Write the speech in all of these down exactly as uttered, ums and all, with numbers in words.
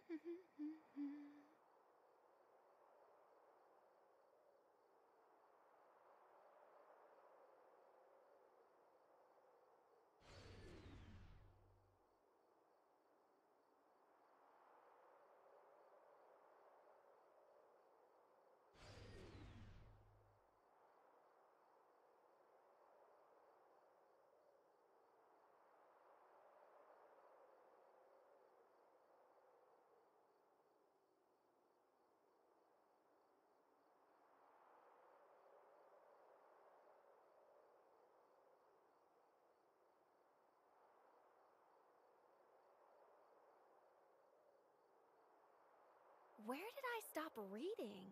Where did I stop reading?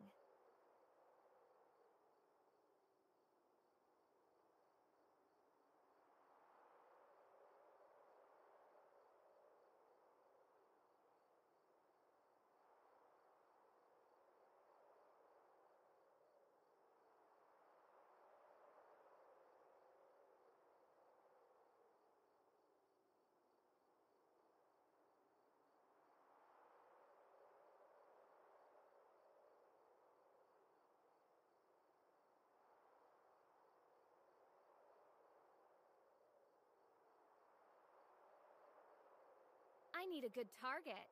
I need a good target.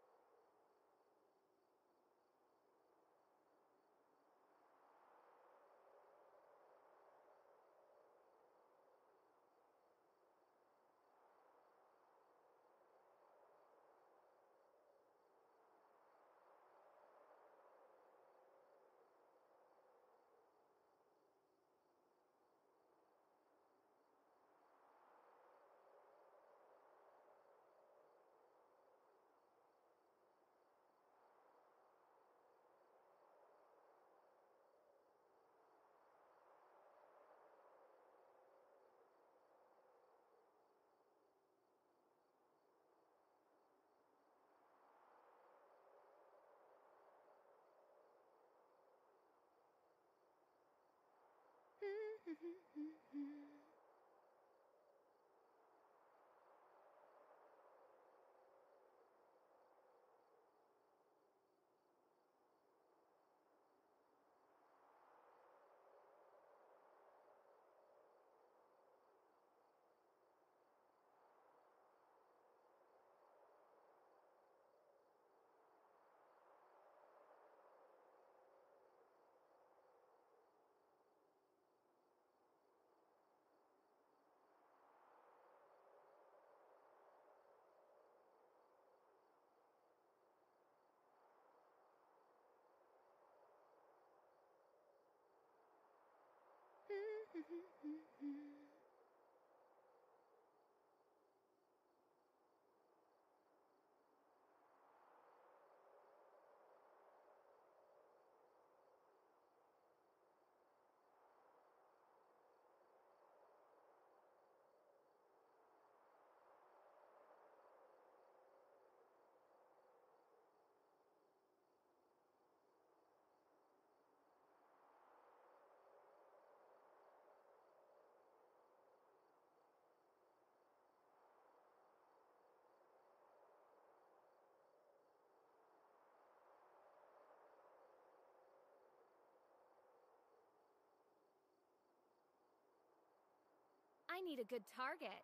I need a good target.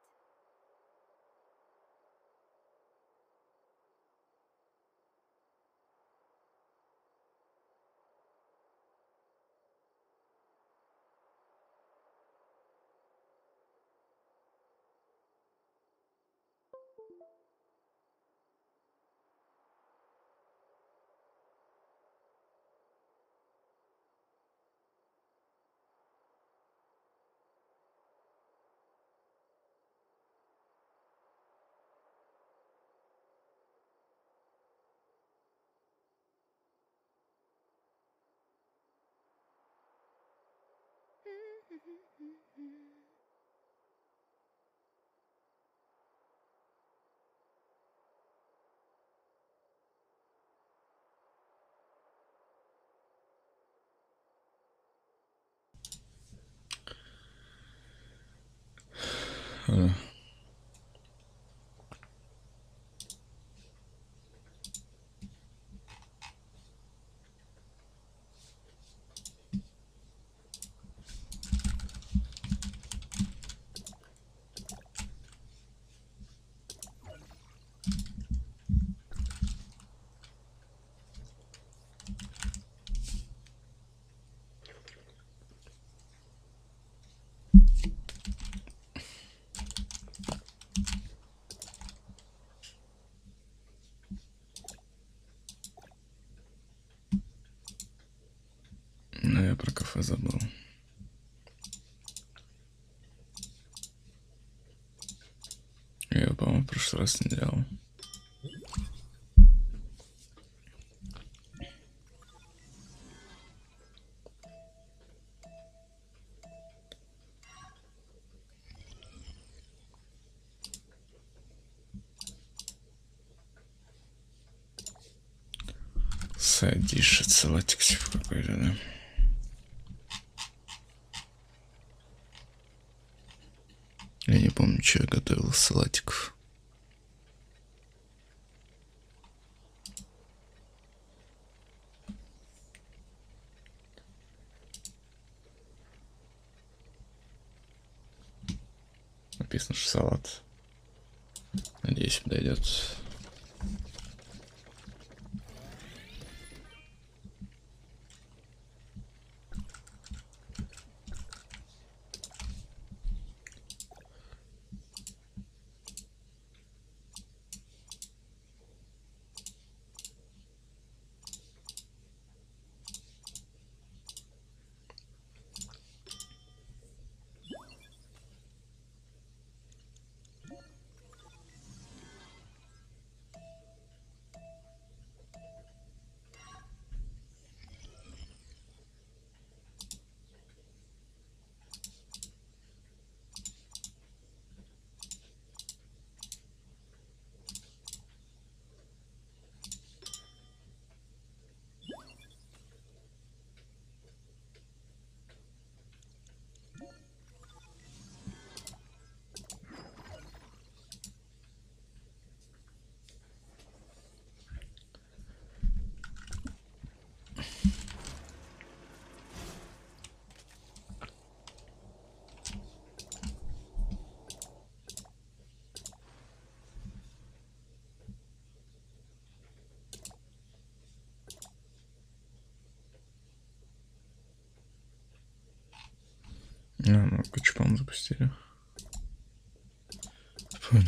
пока забыл. Я его, по-моему, в прошлый раз не делал. Сайдиш, это салатик какой-то, да? Я не помню, что я готовил из салатиков. Написано, что салат. Надеюсь, подойдет. А, ну, качпом запустили. Понял.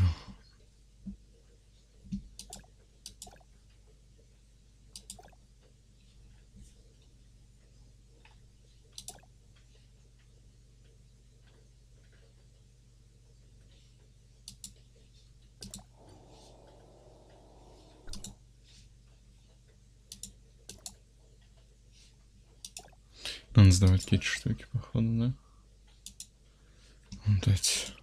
Надо сдавать какие-то штуки, походу, да? Вот эти.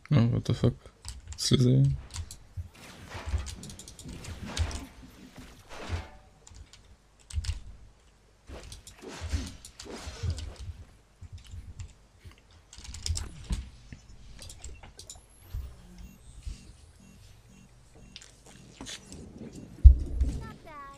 Oh, what the fuck? Слезаем. Not bad.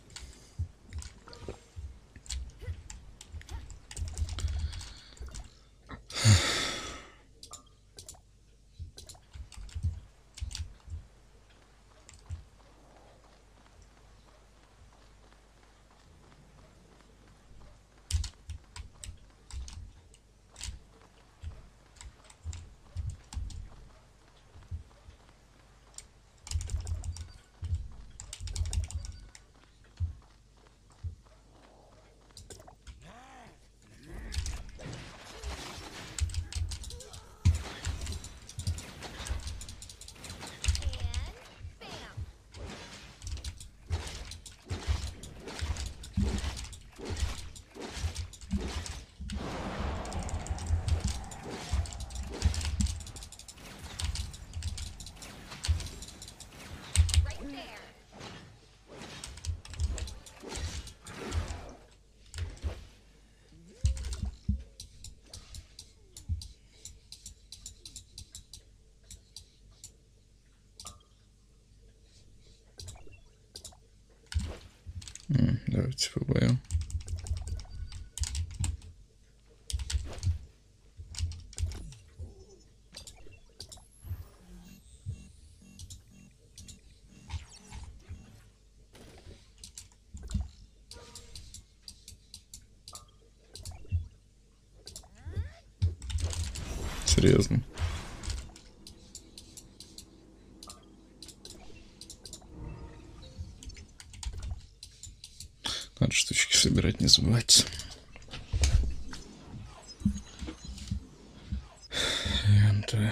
And bam. Right there. М, Давайте побоем. Серьезно. Надо штучки собирать, не забывайте. МТ.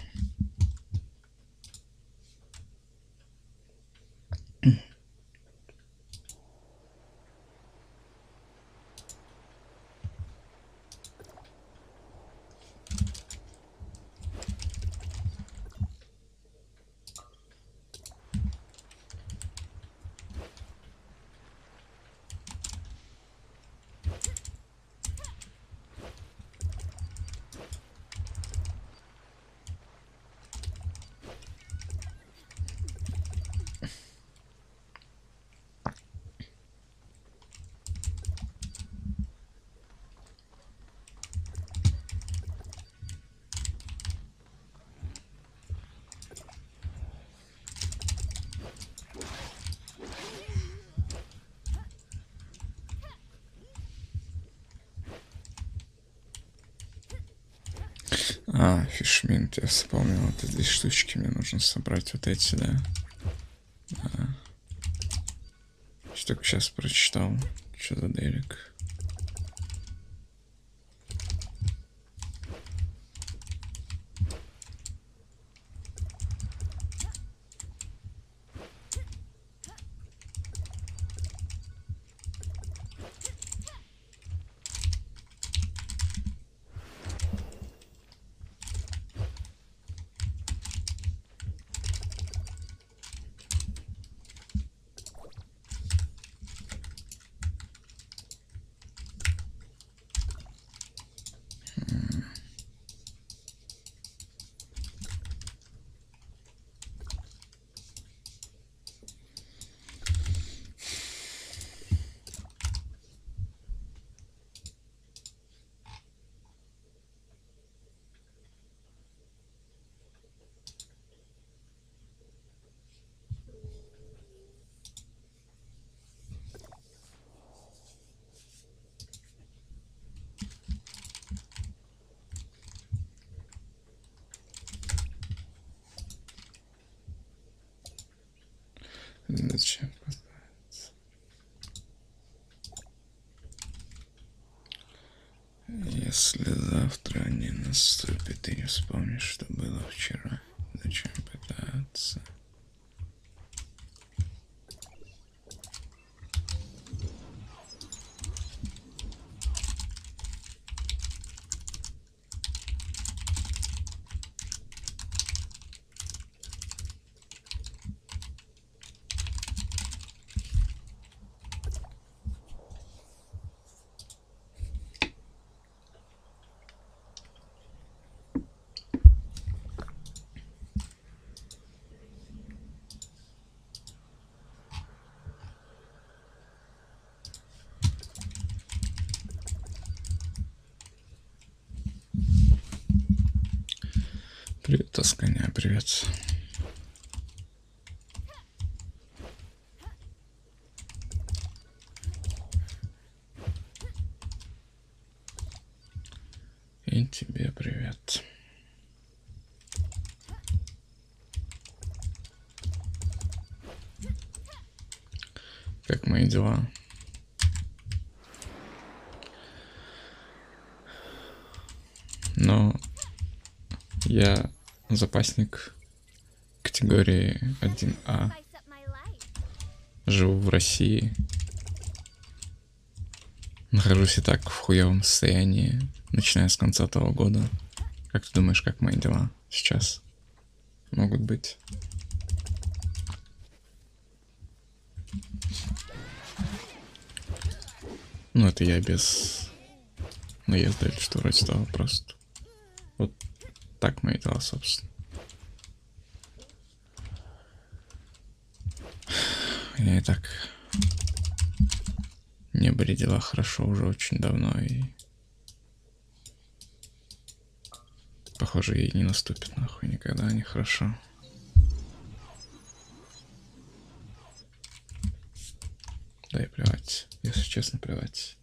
А, фишминт, я вспомнил. Вот эти штучки мне нужно собрать. Вот эти, да? Да. Что только сейчас прочитал. Что за делик? Зачем? Если завтра не наступит, ты не вспомнишь, что было вчера. Зачем пытаться? Привет, Тосканя, привет. И тебе привет. Как мои дела? Но я запасник категории один А. Живу в России. Нахожусь и так в хуевом состоянии, начиная с конца того года. Как ты думаешь, как мои дела сейчас могут быть? Ну, это я без наезда или что вроде того, просто. Вот так мои дела, собственно. Я и так не были дела хорошо уже очень давно, и похоже, и не наступит нахуй никогда нехорошо. Да и плевать, если честно, плевать.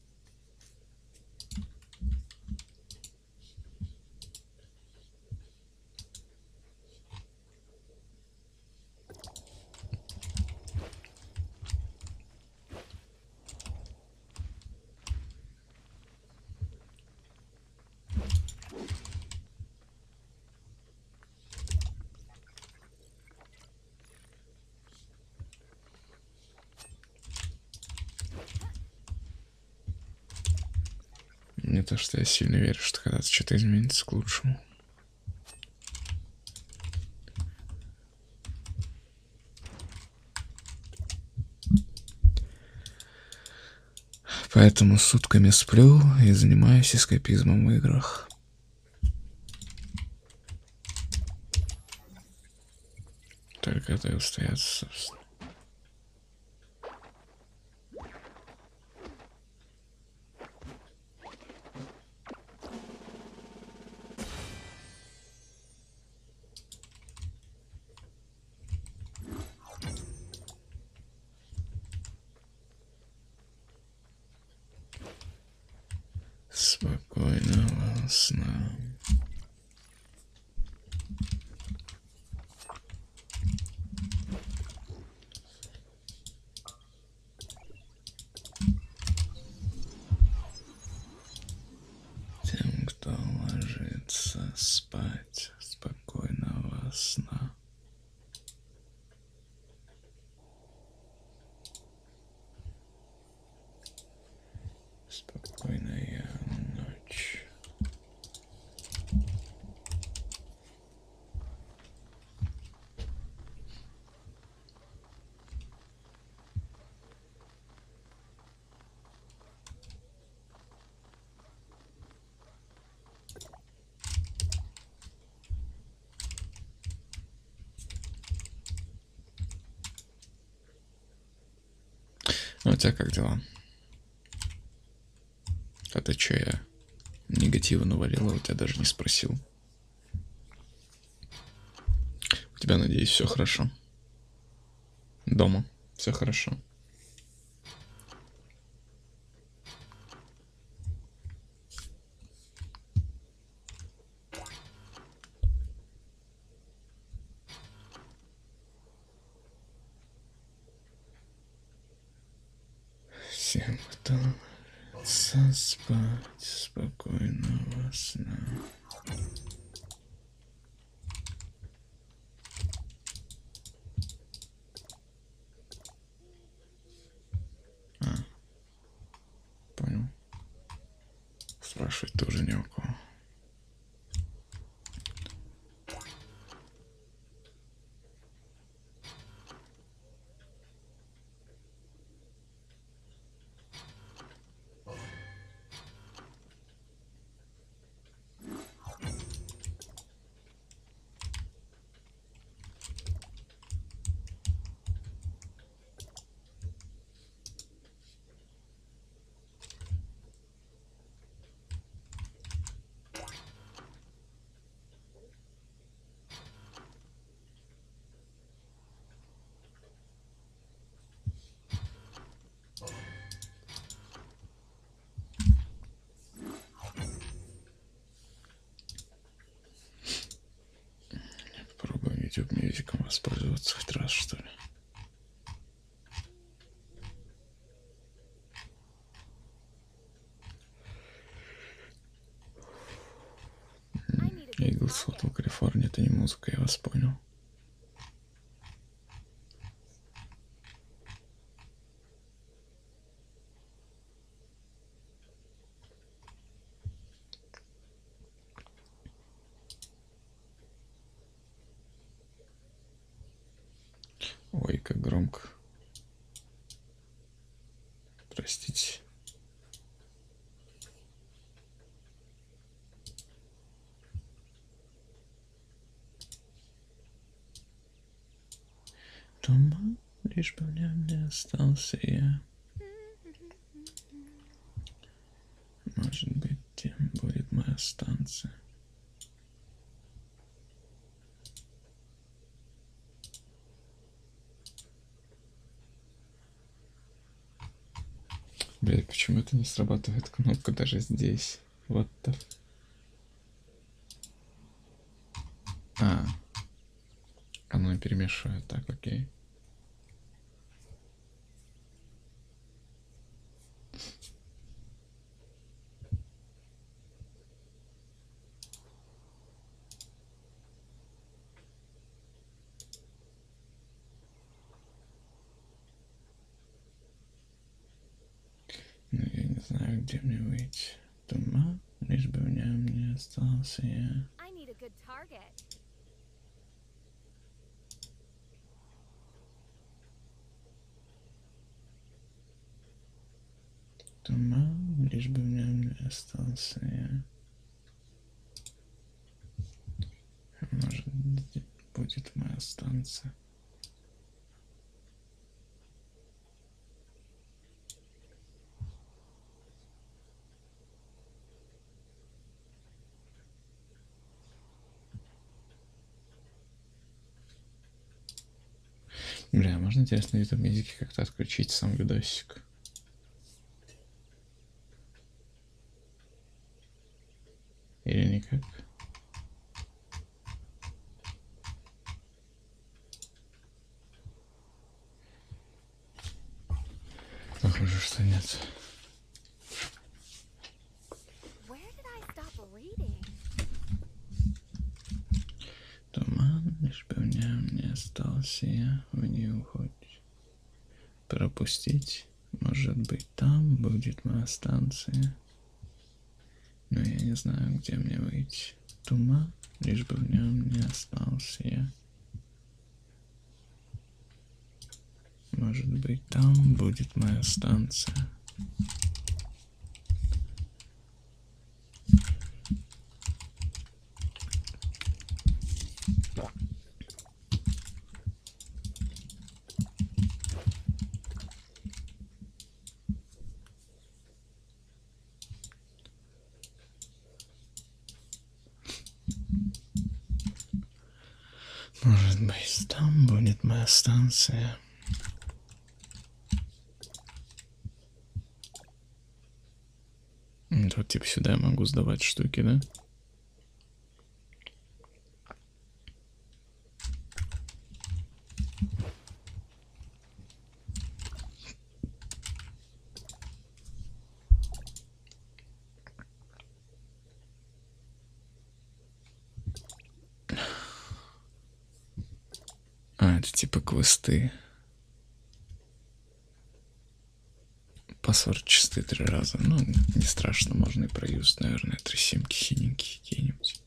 Не то, что я сильно верю, что когда-то что-то изменится к лучшему. Поэтому сутками сплю и занимаюсь эскапизмом в играх. Только это и устояться, собственно. Спокойного сна. Тем, кто ложится спать, спокойного сна. Спокойная ночь. А у тебя как дела? А ты че, я негатива навалила, у тебя даже не спросил. У тебя, надеюсь, все хорошо? Дома все хорошо? Всем, кто ложится спать, спокойного сна. А, понял. Спрашивать тоже не у кого. YouTube Music воспользоваться хоть раз, что ли? Eagles Hotel California, это не музыка, я вас понял. Ой, как громко. Простите. Туман, лишь бы в нем не остался я. Может быть, тем будет моя станция. Блядь, почему это не срабатывает кнопка даже здесь? Вот так. А, оно перемешивает, так, окей. Ну, я не знаю, где мне выйти. Туман, лишь бы в нем не остался я. I need a good target. Туман, лишь бы в нем не остался я. Может, будет моя станция. Бля, можно, интересно, в YouTube Music как-то отключить сам видосик? Или никак? Похоже, что нет. Where did I stop reading? Туман, лишь бы в нем не остался я, в не уходь. Пропустить, может быть, там будет моя станция. Но я не знаю, где мне выйти. Туман, лишь бы в нем не остался я. Может быть, там будет моя станция. Может быть, там будет моя станция. Тут типа сюда я могу сдавать штуки, да? А, это типа квесты. Паспорт чистый три раза. Ну, не страшно, можно и проюзать, наверное, три симки хиненькие какие-нибудь.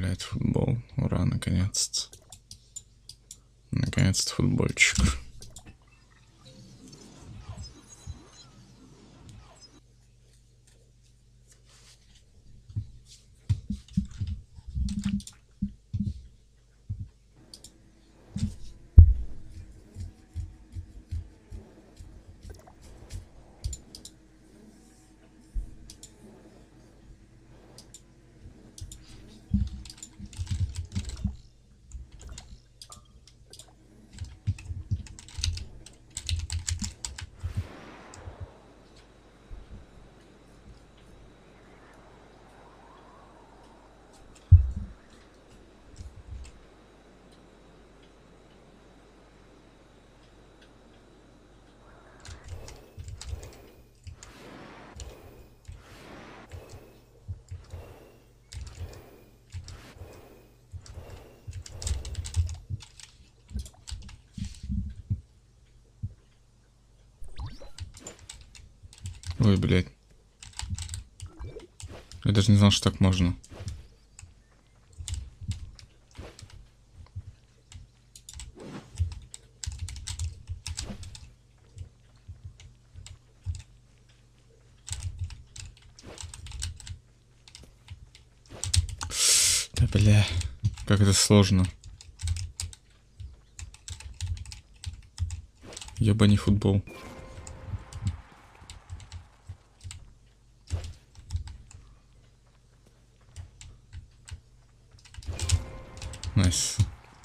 Блять, футбол. Ура, наконец-то. Наконец-то футбольчик. Ой, блядь. Я даже не знал, что так можно. Да бля, как это сложно. Ебаный футбол. Найс.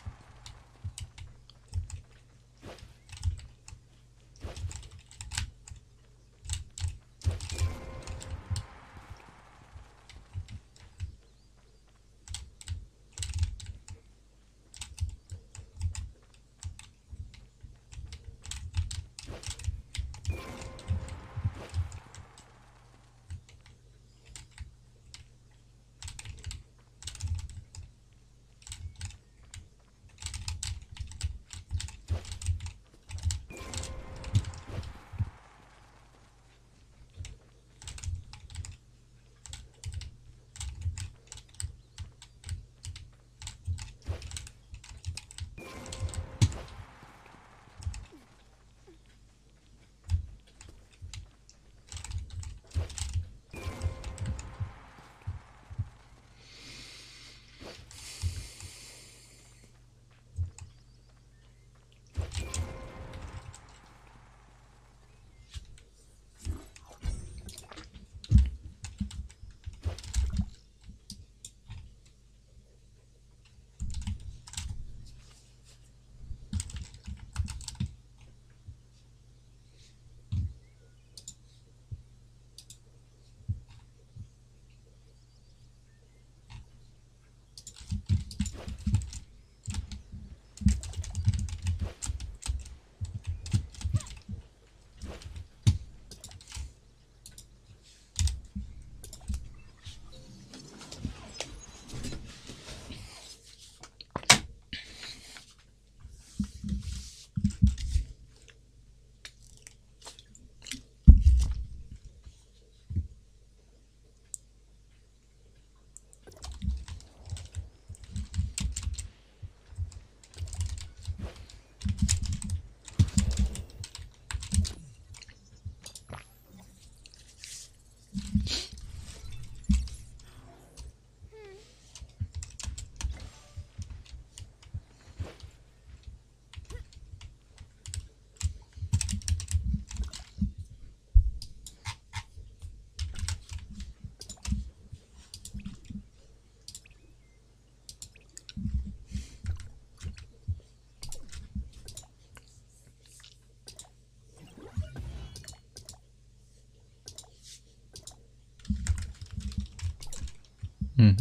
Угу.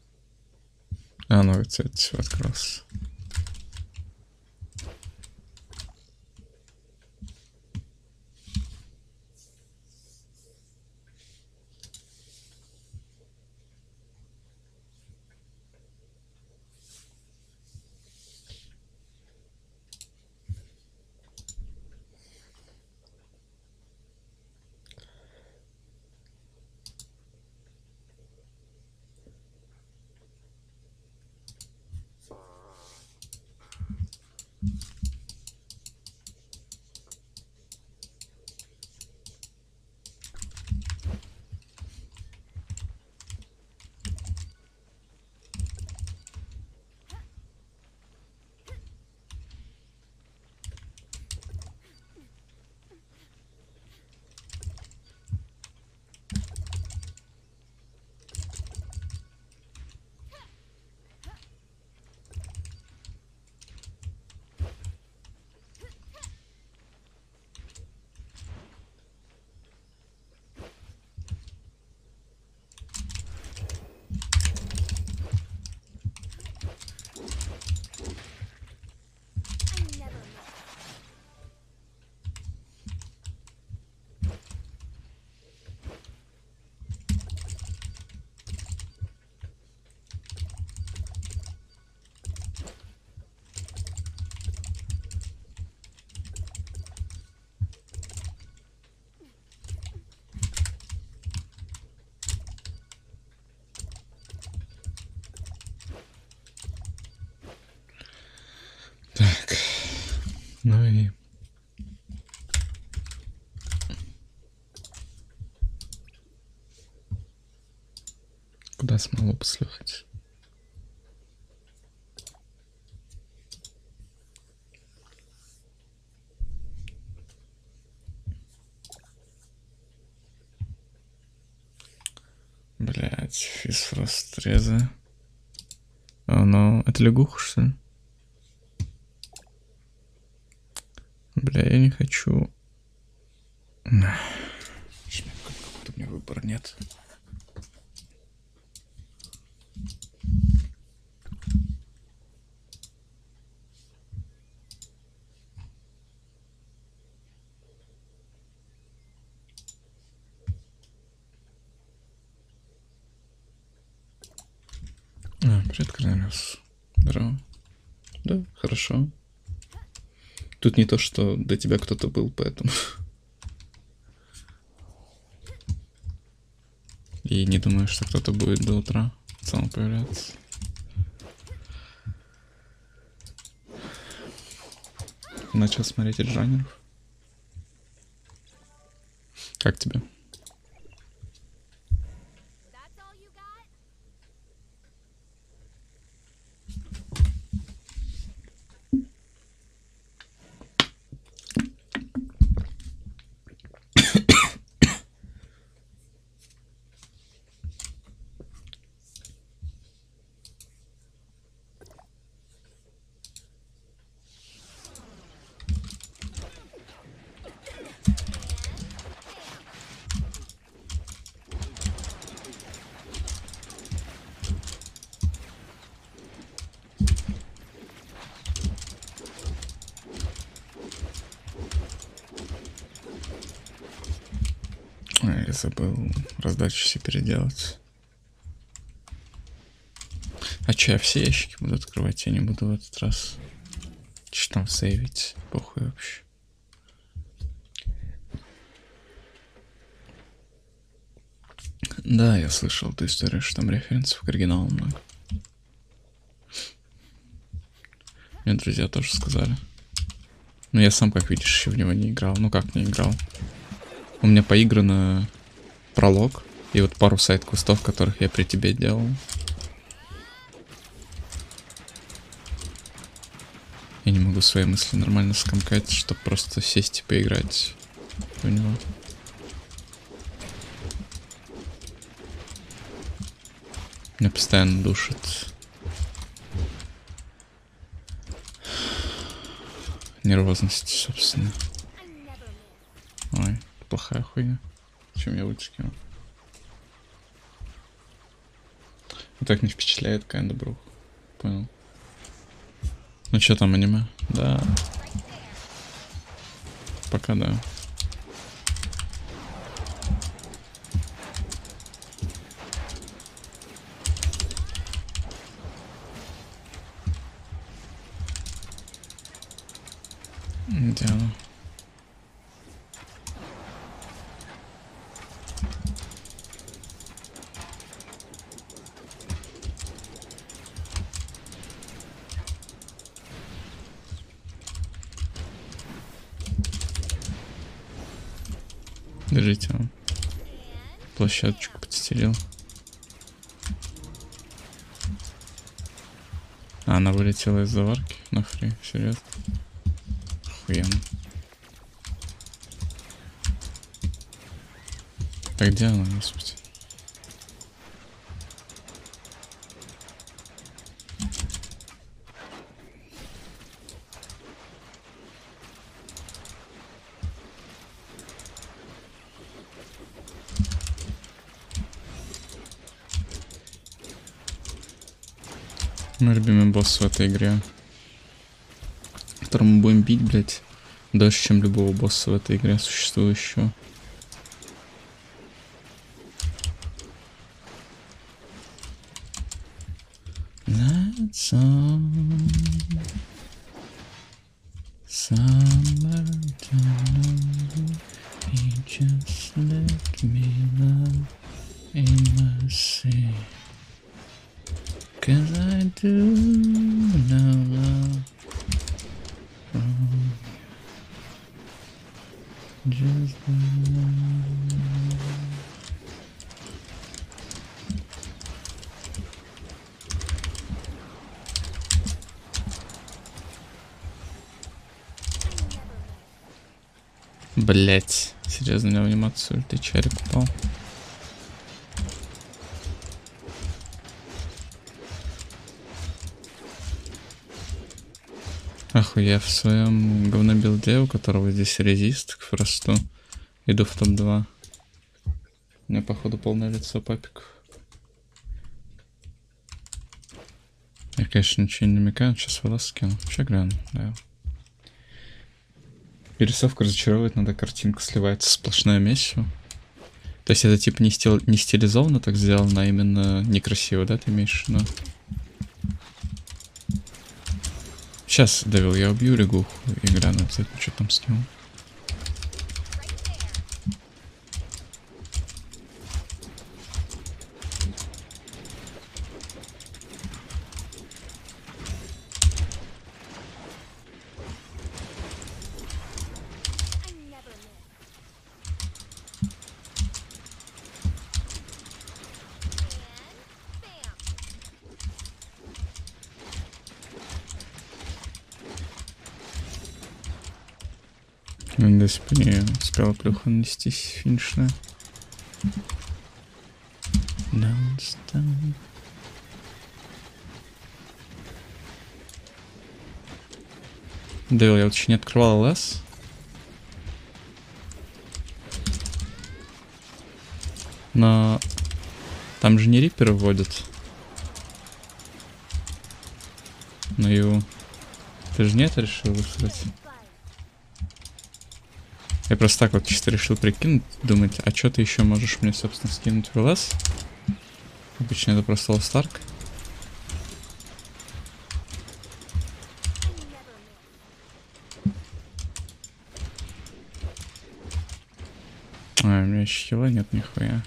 А, новый цвет все открылся. Ну и... Куда смогу послухать? Блять, физфрострезы. О, ну, это лягуха, что ли? Бля, я не хочу. Как будто у меня выбора нет. А, привет, Корнелиус. Здорово. Да, хорошо. Тут не то, что до тебя кто-то был, поэтому... И не думаю, что кто-то будет до утра в целом появляться. Начал смотреть Эджанеров. Как тебе? Я забыл раздачу все переделать. А че, я все ящики буду открывать, я не буду в этот раз. Че там сейвить? Похуй вообще. Да, я слышал эту историю, что там референсов к оригиналу много. Мне друзья тоже сказали. Но я сам, как видишь, еще в него не играл. Ну как не играл? У меня поиграно пролог и вот пару сайд-квестов, которых я при тебе делал. Я не могу свои мысли нормально скомкать, чтобы просто сесть и поиграть в него. Меня постоянно душит. Нервозность, собственно. Ой, плохая хуйня. Чем я лучше кинул? Вот так не впечатляет Kinda Bruh. Понял. Ну что там, аниме? Да. Пока да. Дело. Держите вам. Площадочку подстелил. А, она вылетела из заварки на фри. Серьезно? Охуенно. Так где она, господи? Мой любимый босс в этой игре, которого мы будем бить, блять, дольше, чем любого босса в этой игре существующего. That's all. Summertime, he just let me love in my sea. Cause I do know love from Just Блять, серьезно, у него анимацию ульты череп упал. Охуя, в своем говнобилде, у которого здесь резист к фросту, иду в топ два. У меня, походу, полное лицо папиков. Я, конечно, ничего не намекаю, сейчас волос скину. Вообще гляну, да. Пересовка разочаровывает, надо картинка сливается, сплошное месиво. То есть это типа не, стил, не стилизованно так сделано, а именно некрасиво, да, ты имеешь в виду? Сейчас, Девил, я убью Регуху и гляну, обязательно, что там с ним. До сих пор не успела плюха нанестись финишная. Девил, я вот еще не открывал ЛС. Но там же не риперы вводят. Ну и ты же нет решил высрать. Я просто так вот чисто решил прикинуть, думать, а что ты еще можешь мне, собственно, скинуть в ЛС? Обычно это просто Лостарк. А, у меня еще хила нет нихуя.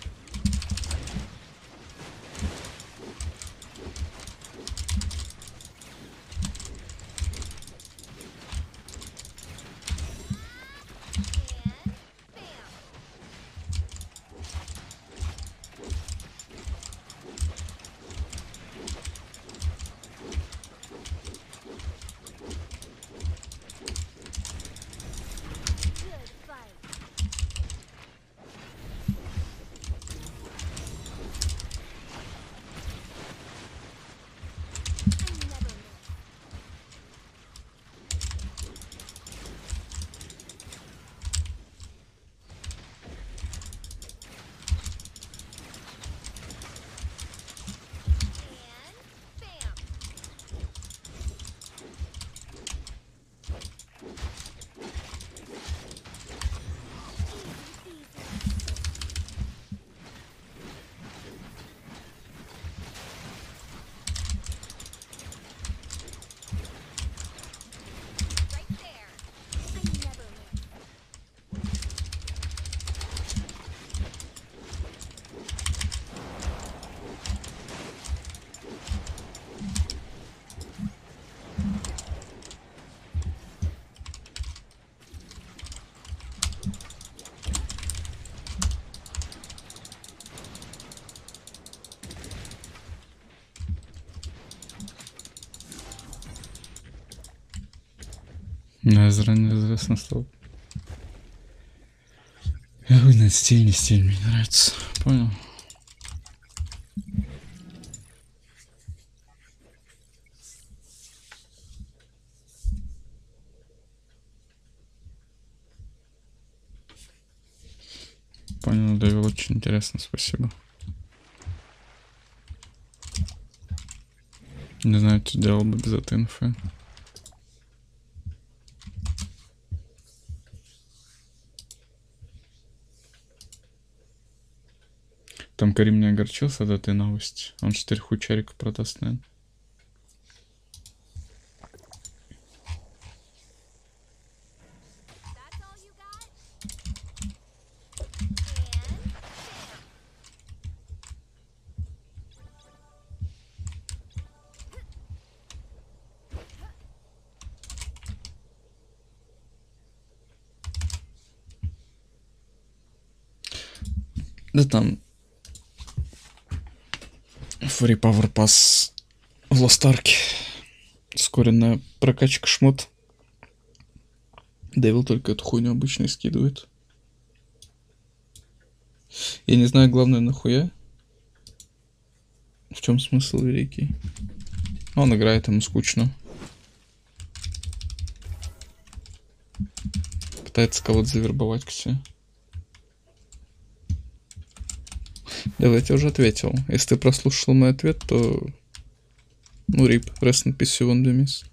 Ну, заранее известно стол. Я хуй стиль, не стиль, мне нравится. Понял? Понял, Дэвил, очень интересно, спасибо. Не знаю, что делал бы без этой инфы. Там Карим не огорчился от этой новости. Он четыре хучарика продаст, наверное. Да там Free Power Pass в Lost Ark. Ускоренная прокачка шмот. Devil только эту хуйню обычно и скидывает. Я не знаю, главное, нахуя. В чем смысл великий? Он играет, ему скучно. Пытается кого-то завербовать к себе. Да, я тебе уже ответил. Если ты прослушал мой ответ, то... Ну, рип, rest in peace, you won't do miss.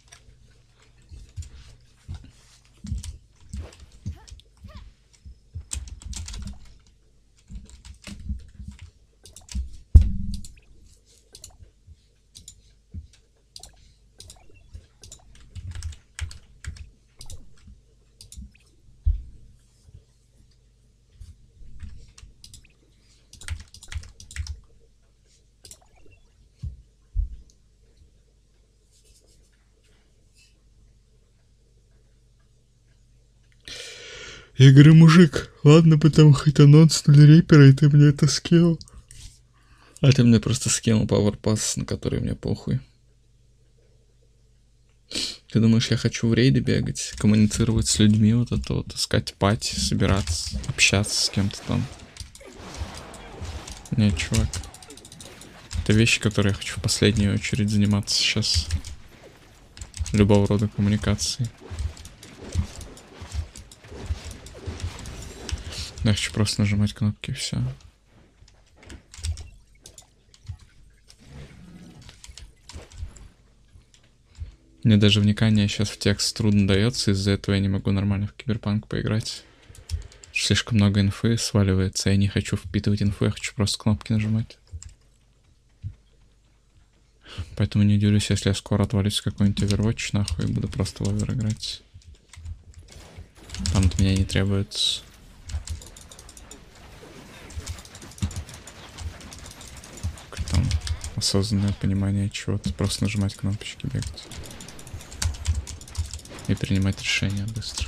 Я говорю, мужик, ладно бы там хоть анонснули репера, и ты мне это скинул. А ты мне просто скинул Power Pass, на который мне похуй. Ты думаешь, я хочу в рейды бегать, коммуницировать с людьми, вот это вот, искать пати, собираться, общаться с кем-то там? Нет, чувак. Это вещи, которые я хочу в последнюю очередь заниматься сейчас. Любого рода коммуникации. Я хочу просто нажимать кнопки и все. Мне даже вникание сейчас в текст трудно дается, из-за этого я не могу нормально в Киберпанк поиграть. Слишком много инфы сваливается, я не хочу впитывать инфу, я хочу просто кнопки нажимать. Поэтому не удивлюсь, если я скоро отвалюсь в какой-нибудь Overwatch, нахуй, и буду просто в овер играть. Там от меня не требуется... Там осознанное понимание чего-то, просто нажимать кнопочки, бегать. И принимать решения быстро.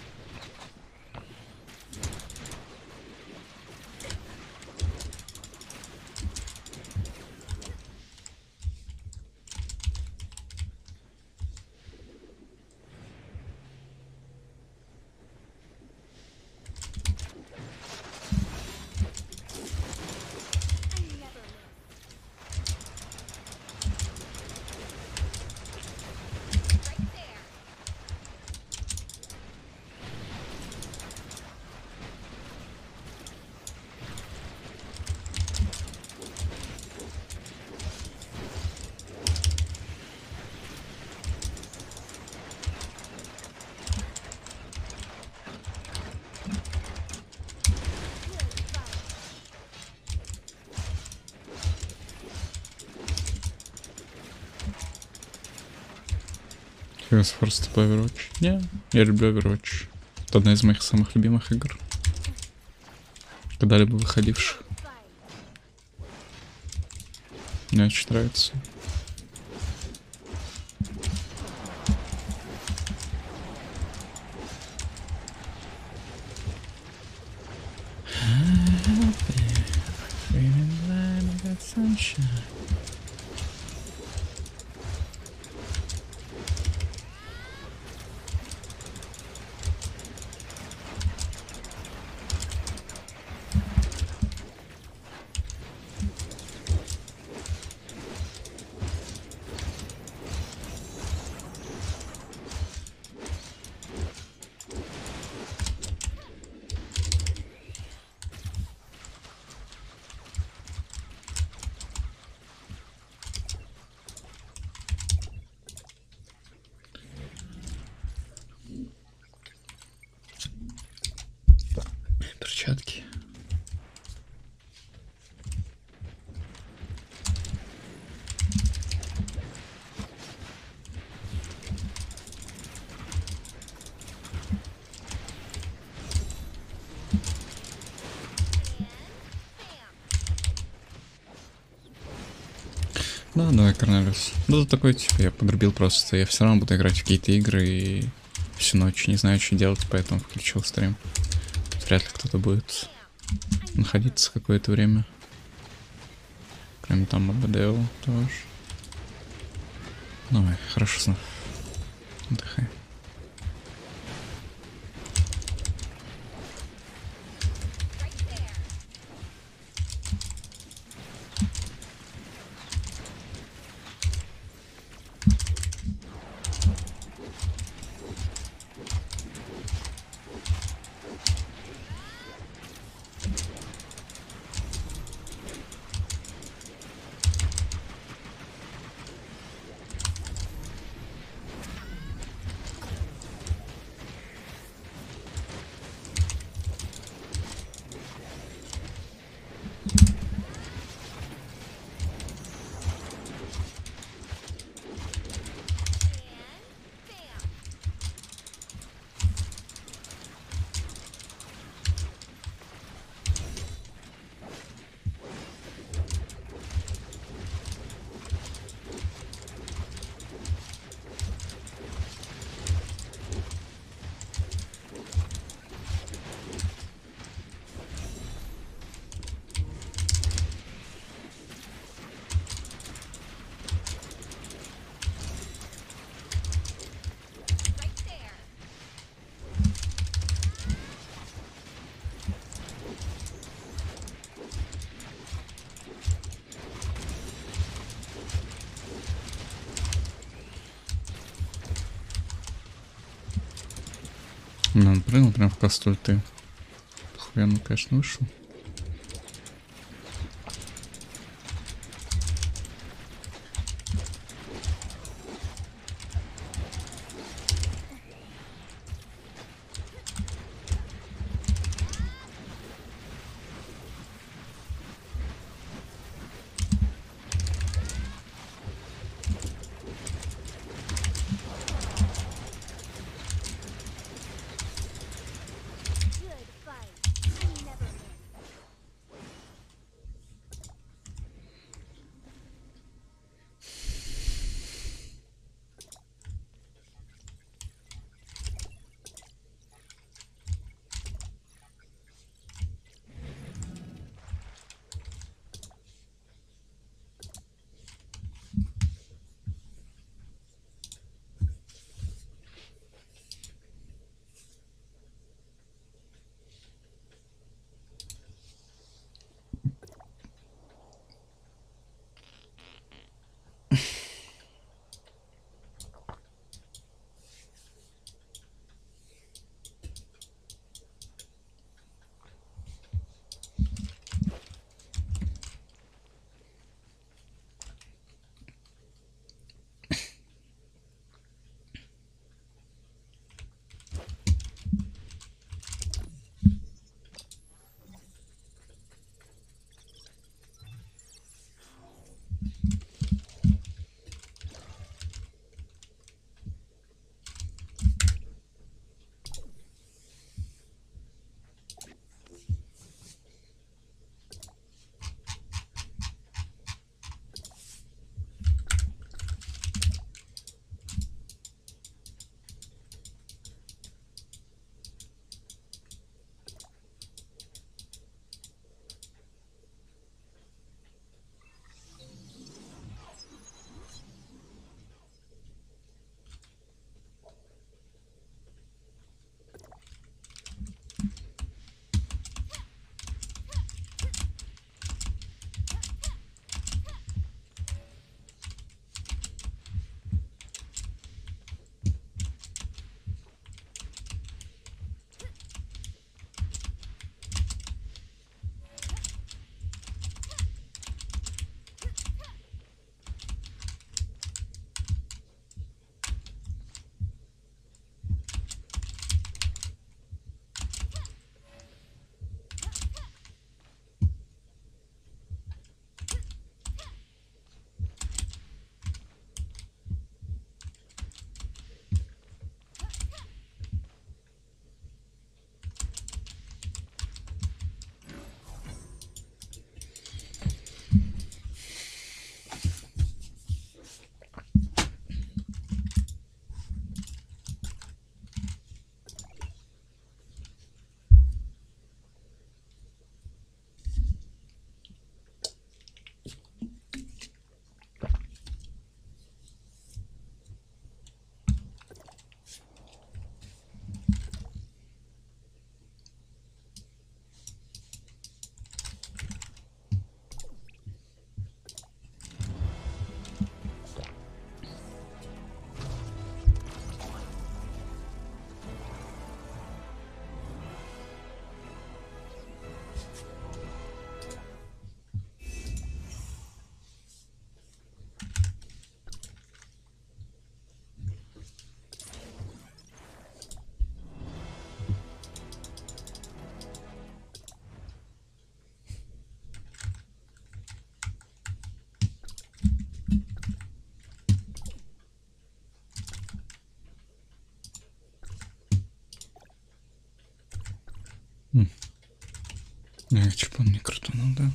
Heroes First по Overwatch? Не, я люблю Overwatch. Это одна из моих самых любимых игр. Когда-либо выходивших. Мне очень нравится. Перчатки. Да, давай, Корнелиус. Ну, это такой, типа, я подрубил просто. Я все равно буду играть в какие-то игры и всю ночь не знаю, что делать, поэтому включил стрим. Вряд ли кто-то будет находиться какое-то время. Кроме там АБДЛ тоже. Давай, хорошо снов. Отдыхай. Ну, он прыгнул прям в каст ульты. Хуяно, конечно, вышел. Хм. Я чипон не крутанул, да?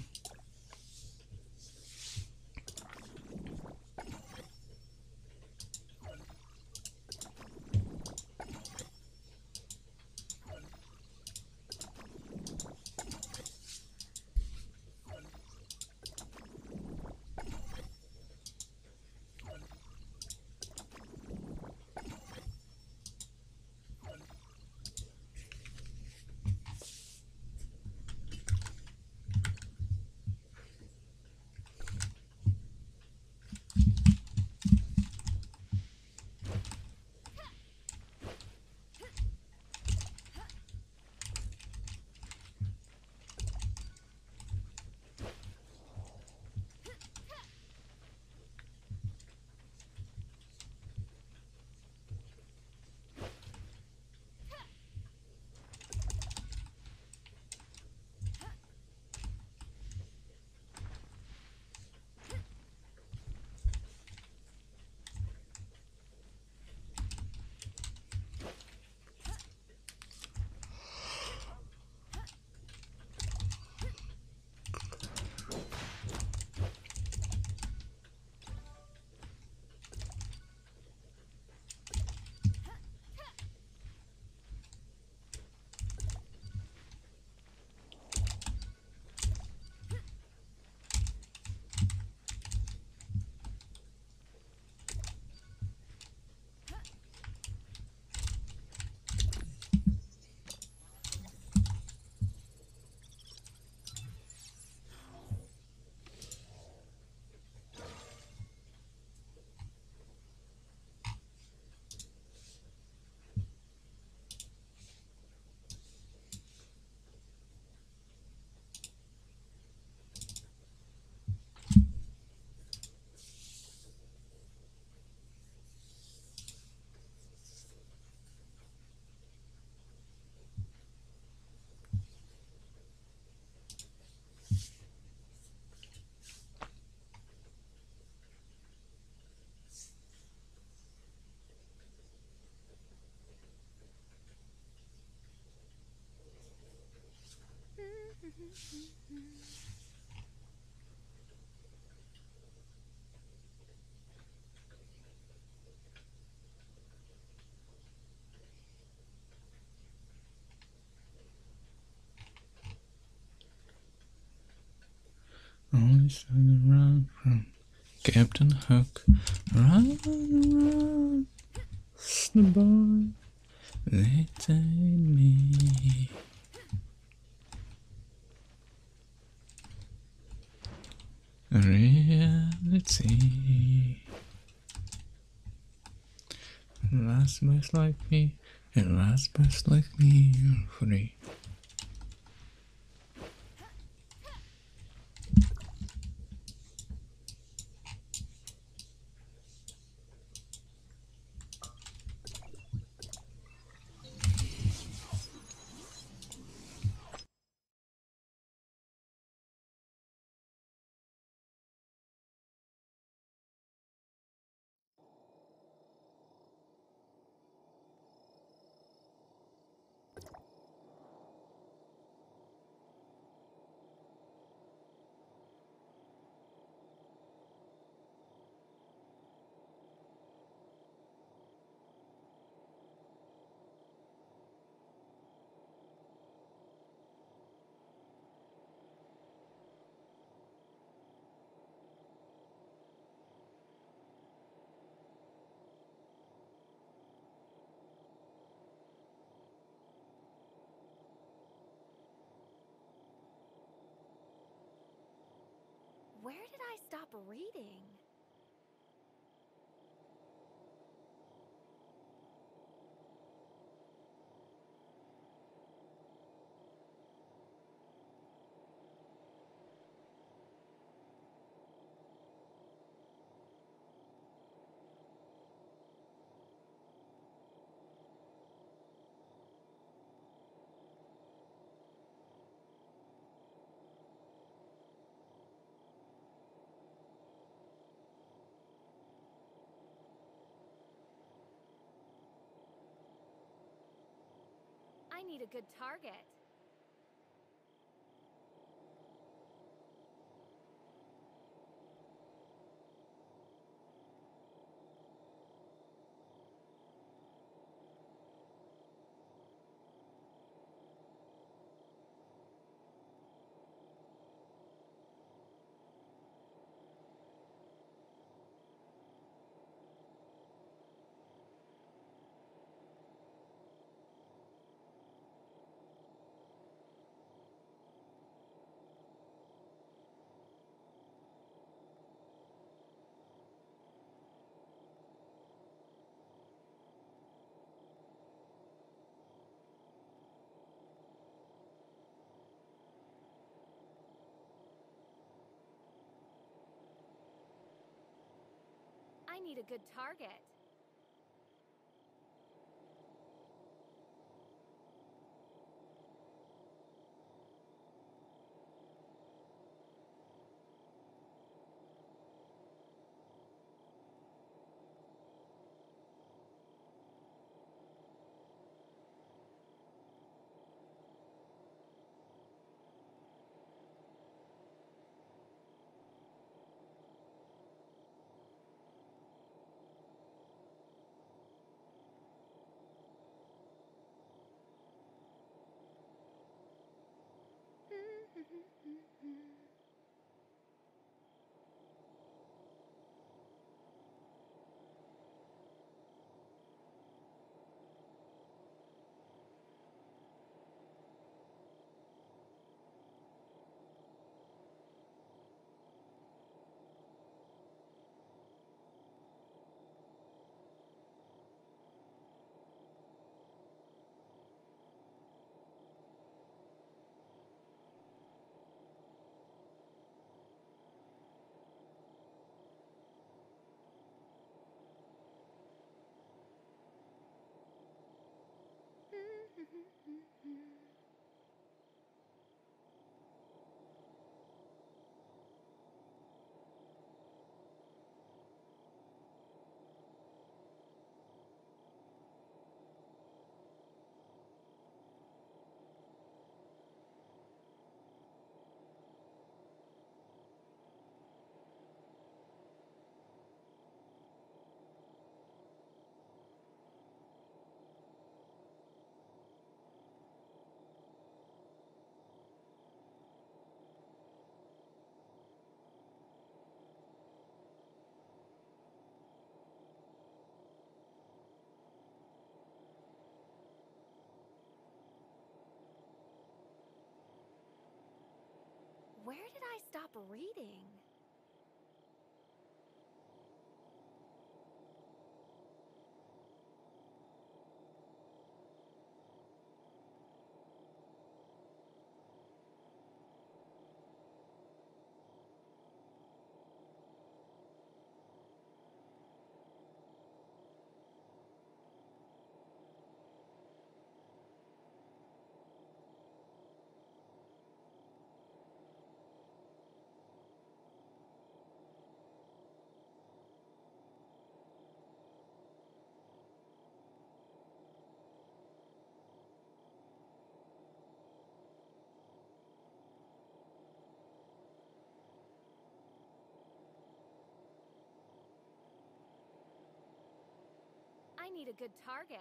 Always turn around from Captain Hook. Run, run, boy, they take me. Reality. Last best like me, and last best like me, you're free. Where did I stop reading? I need a good target. I need a good target. Where did I stop reading? I need a good target.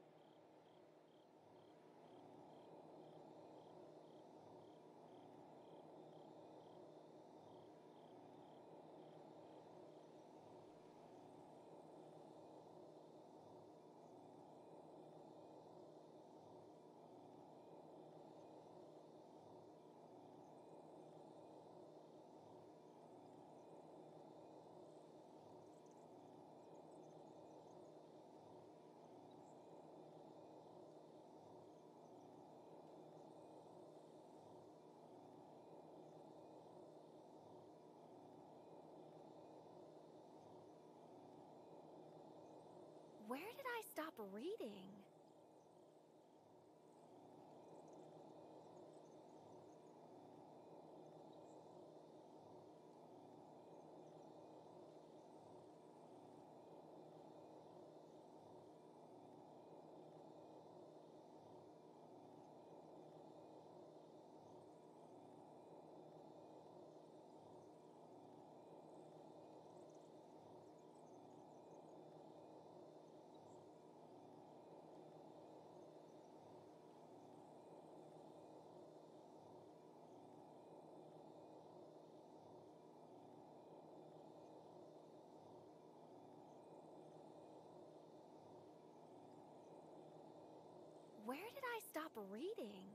Where did I stop reading? Where did I stop reading?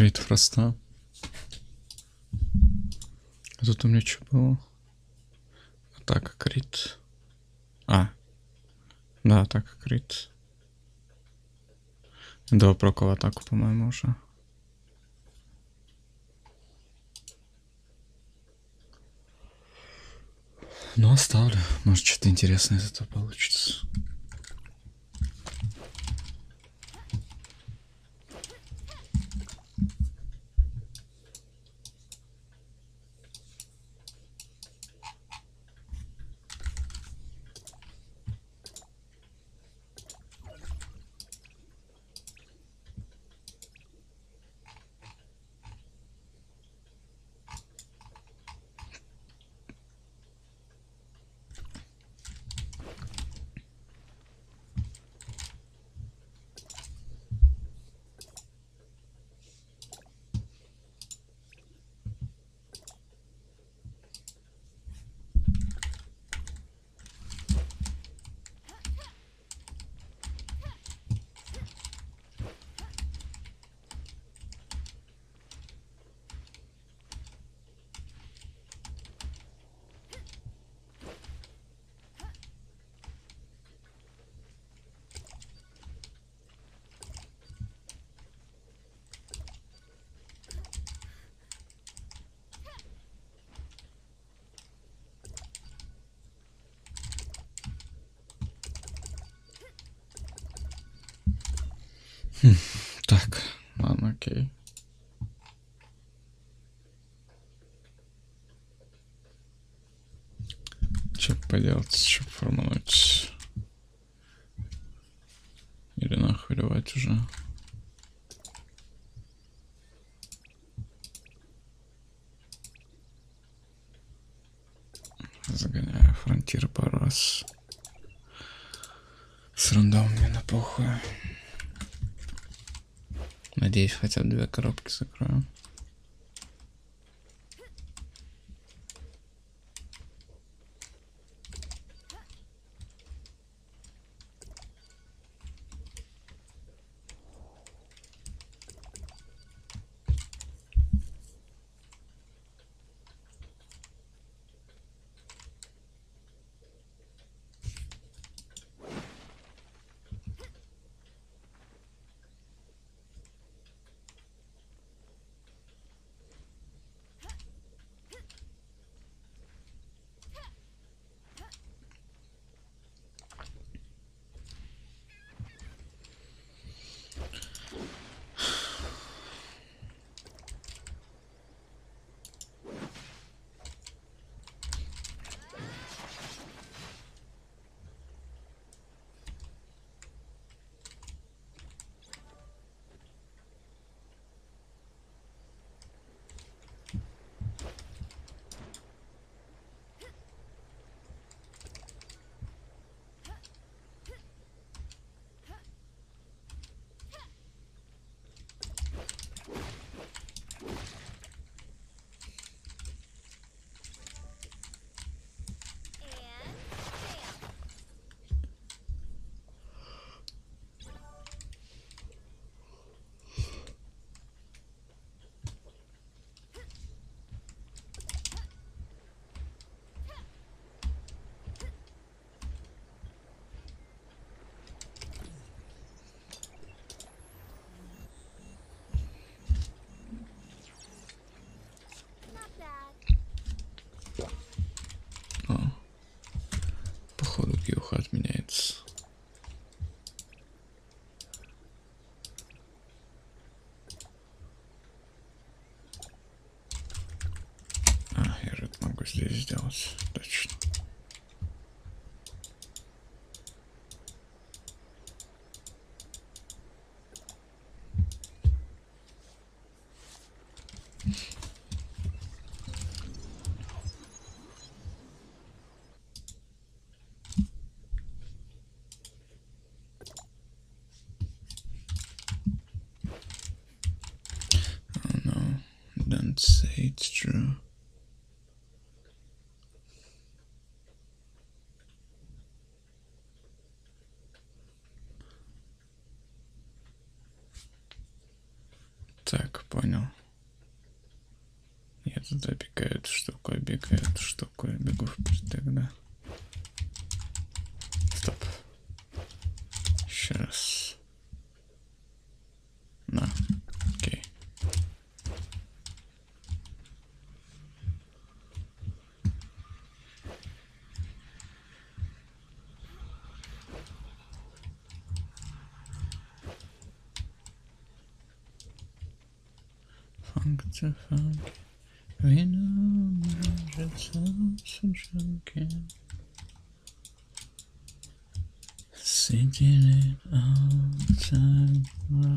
Рейд просто. А тут у меня что было? Атака крит. А. Да, атака крит. Два прока в атаку, по-моему, уже. Ну, оставлю. Может, что-то интересное из этого получится. Хм, так, ладно, окей. Что поделать, что формануть? Или нахуй ливать уже? Загоняю фронтир пару раз. С рандомами на похуй. Надеюсь, хотя бы две коробки закрою. О, походу кьюха отменяется. А, я же это могу здесь сделать. Точно. Oh no, don't say it's true. Так, понял. Я туда бегаю эту штуку, я бегаю эту штуку, я бегу вперед тогда. Стоп. Еще раз. На. Окей. Функция фанки. Вино может сушилки. Сидели outside.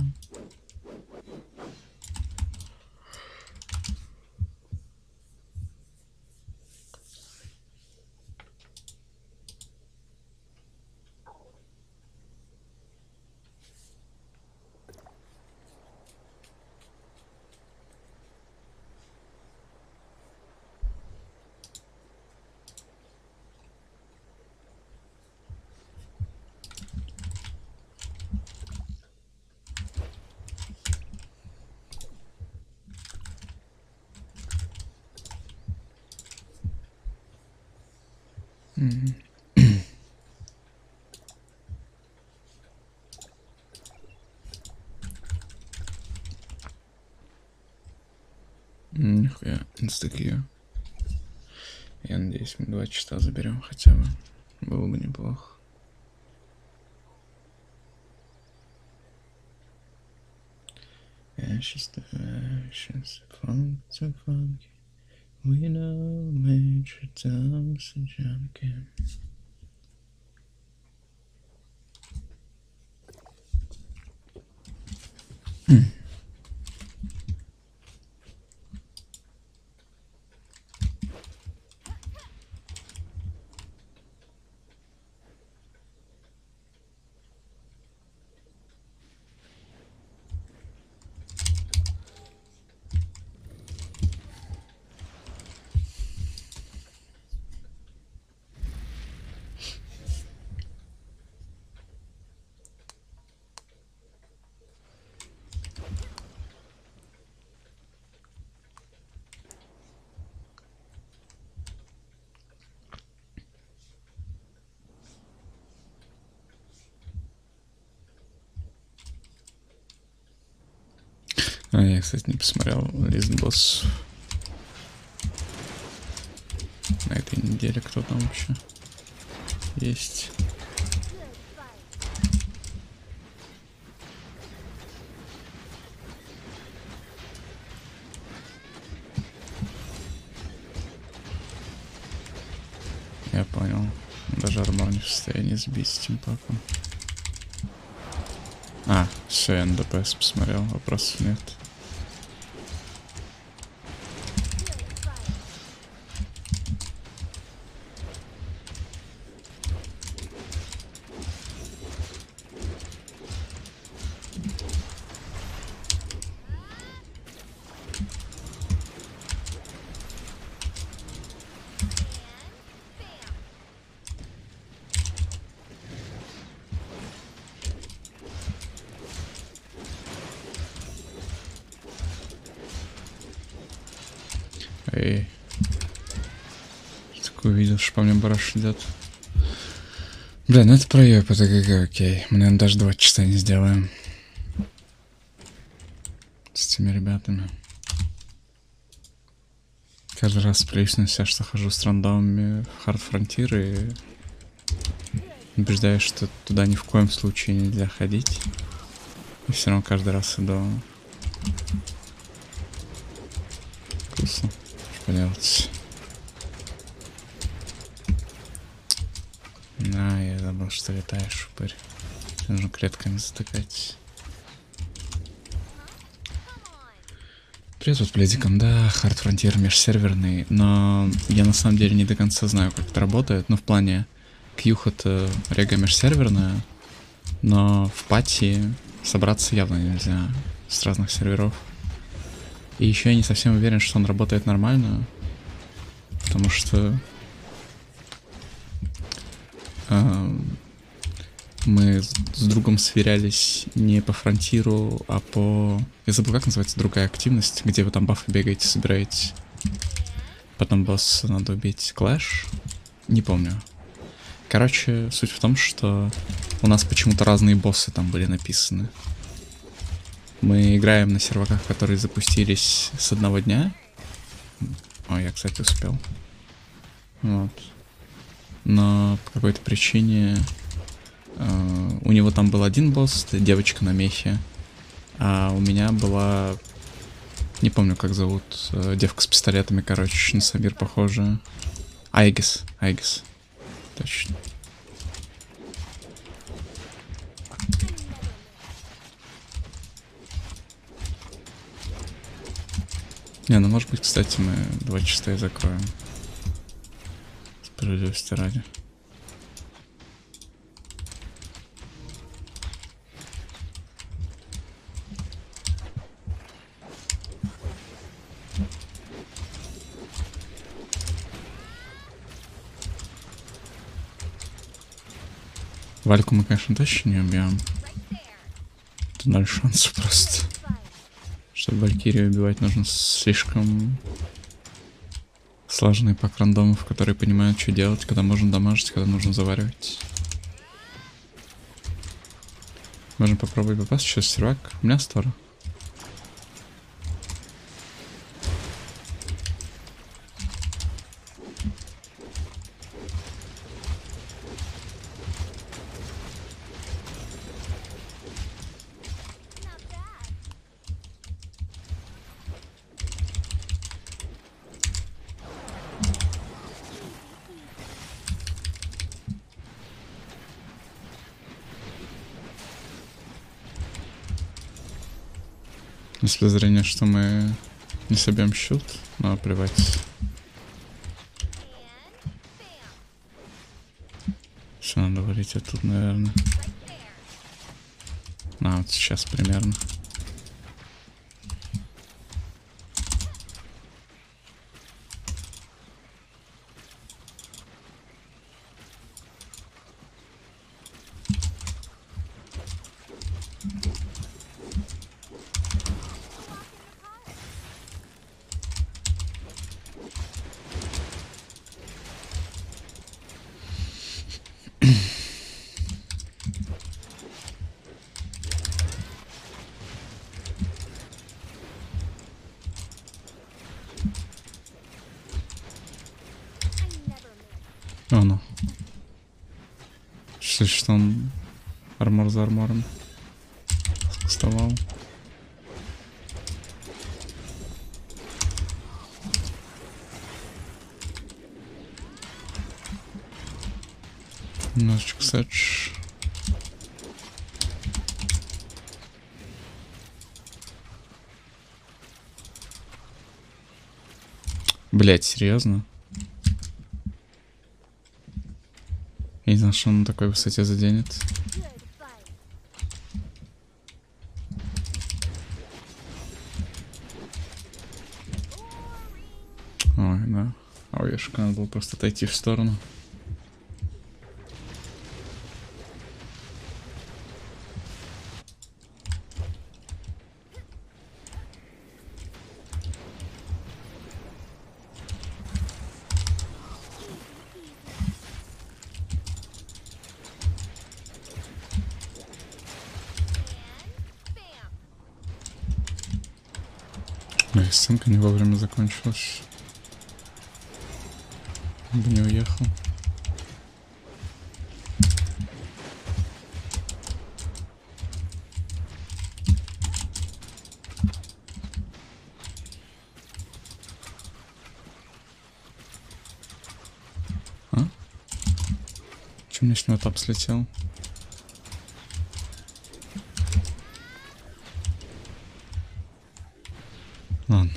Нихуя, инстагию. Я надеюсь, мы два часа заберем хотя бы. Было бы неплохо. Ashes to ashes, funk to funky. We know Major Tom's a junkie. Hmm. А, я, кстати, не посмотрел лист боссов на этой неделе, кто там вообще есть. Я понял. Даже армор не в состоянии сбить с тимпаком. А, все, я на ДПС посмотрел, вопросов нет. Эй. Такое увидел, что по мне бараш идет. Бля, ну это проеб, это ГГ, окей. Мы, наверное, даже два часа не сделаем. С этими ребятами. Каждый раз плююсь на себя, что хожу с рандомами в Hard Frontier и убеждаюсь, что туда ни в коем случае нельзя ходить. И все равно каждый раз иду. Вкусно. Что поделать? На, я забыл, что летаешь, упырь. Нужно клетками затыкать. Привет, вот пледиком, да, Hard Frontier межсерверный, но я на самом деле не до конца знаю, как это работает. Ну, в плане, кьюха-то рега межсерверная, но в пати собраться явно нельзя с разных серверов. И еще я не совсем уверен, что он работает нормально, потому что э, Мы с, с другом сверялись не по фронтиру, а по... Я забыл, как называется другая активность, где вы там бафы бегаете, собираете. Потом босса надо убить. Clash? Не помню. Короче, суть в том, что у нас почему-то разные боссы там были написаны. Мы играем на серваках, которые запустились с одного дня. О, я, кстати, успел. Вот. Но по какой-то причине э, у него там был один босс, девочка на мехе. А у меня была... Не помню, как зовут. Э, девка с пистолетами, короче, на Самир похожая. Айгис. Айгис. Точно. Не, ну может быть, кстати, мы два часа и закроем. Справедливости ради. Вальку мы, конечно, точно не убьем. Это ноль шансов просто. Чтобы Валькирию убивать, нужно слишком слаженный пак рандомов, которые понимают, что делать, когда можно дамажить, когда нужно заваривать. Можем попробовать попасть сейчас сервак. У меня стора. Есть подозрение, что мы не собьем щит, но плевать. Все, надо валить оттуда, наверное. А, вот сейчас примерно. О, ну. Слышишь, что он армор за армором вставал. Немножечко сэдж. Блять, серьезно? Я не знал, что он на такой высоте заденет. Ой, да. А у Ешка надо было просто отойти в сторону. Моя сценка не вовремя закончилась. Он бы не уехал. А? Че мне с него тап слетел? Ладно.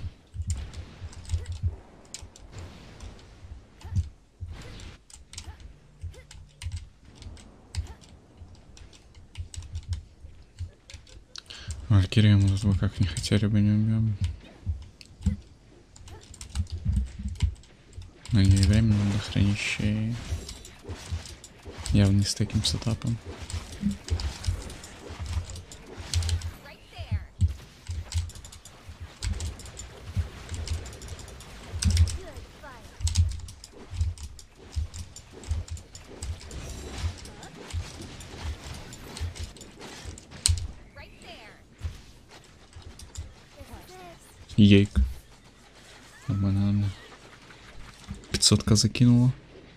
Валькирию мы тут как не хотели бы не убьем. Но не временно до хранищей. Явно не с таким сетапом. Right there. Good fight. Right there. This is it. Ейк. Нормально, нормально. пятьсот закинула.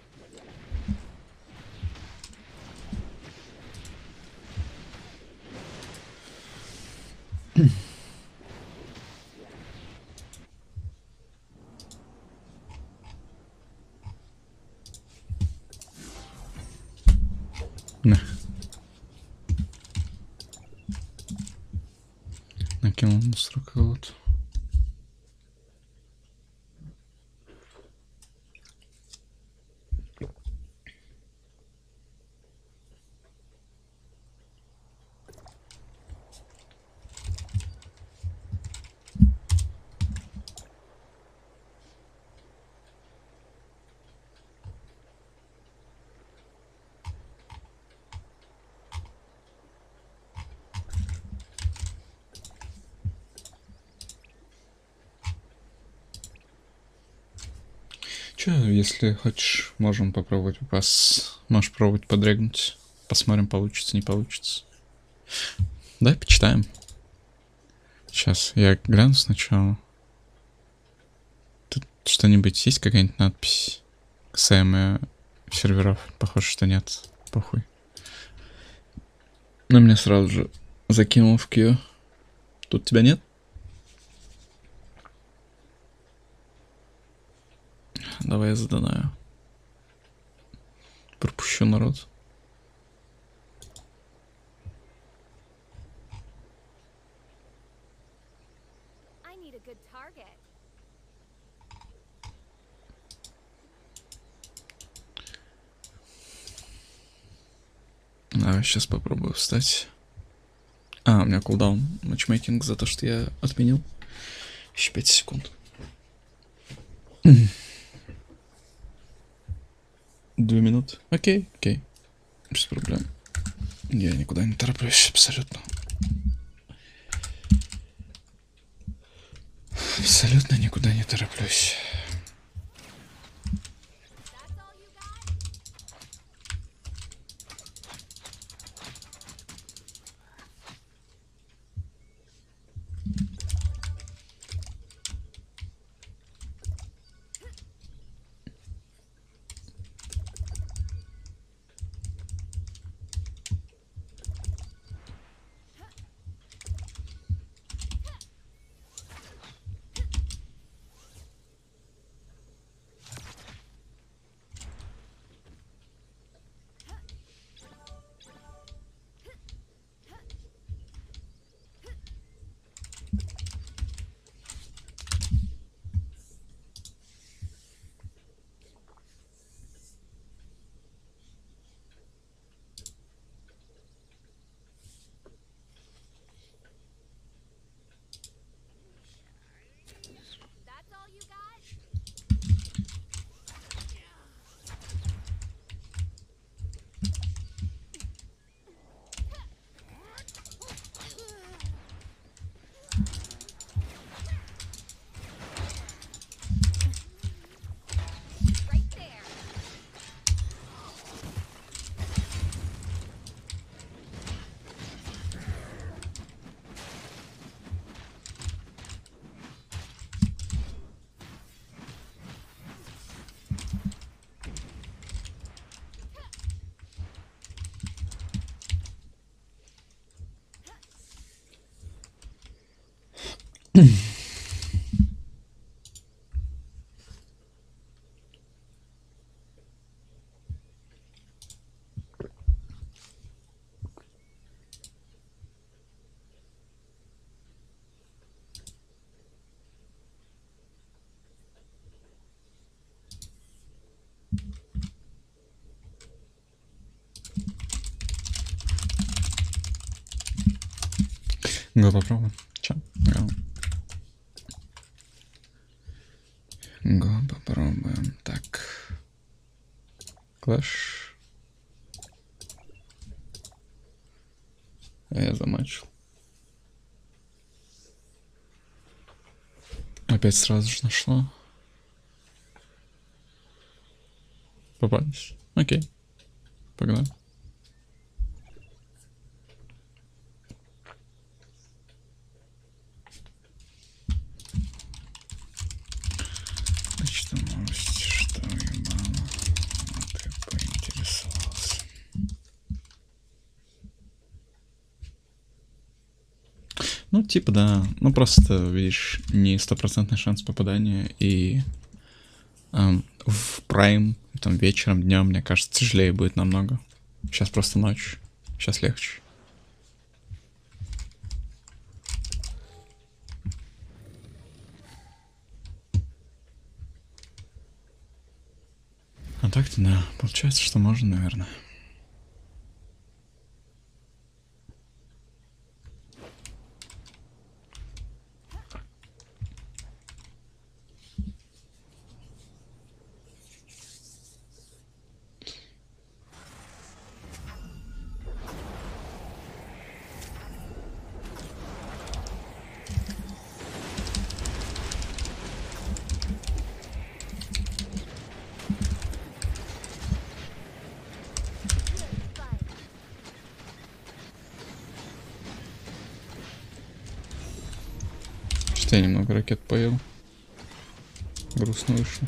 На. Накинул мусор кого-то. Че, если хочешь, можем попробовать вас. Можешь пробовать подрегнуть. Посмотрим, получится, не получится. Давай почитаем. Сейчас я гляну сначала. Тут что-нибудь есть, какая-нибудь надпись касаемая серверов? Похоже, что нет. Похуй. Но меня сразу же закинул в кью. Тут тебя нет? Давай я задонаю. Пропущу народ. I need a good target. Давай сейчас попробую встать. А, у меня кулдаун матчмейкинг за то, что я отменил. Еще пять секунд. Две минуты. Окей, окей. Без проблем. Я никуда не тороплюсь, абсолютно. Абсолютно никуда не тороплюсь. That's all you got? That's all you got? Right there. Го попробуем. Че? Го. Го попробуем. Так. Клэш. А я замачил. Опять сразу же нашло. Попались. Окей. Погнали. Значит, новости, что ебало. Вот я поинтересовался. Ну, типа, да. Ну, просто, видишь, не стопроцентный шанс попадания. И эм, в прайм, там, вечером, днем, мне кажется, тяжелее будет намного. Сейчас просто ночь. Сейчас легче. А так-то, да. Получается, что можно, наверное. Что я немного ракет поел. Грустно вышло.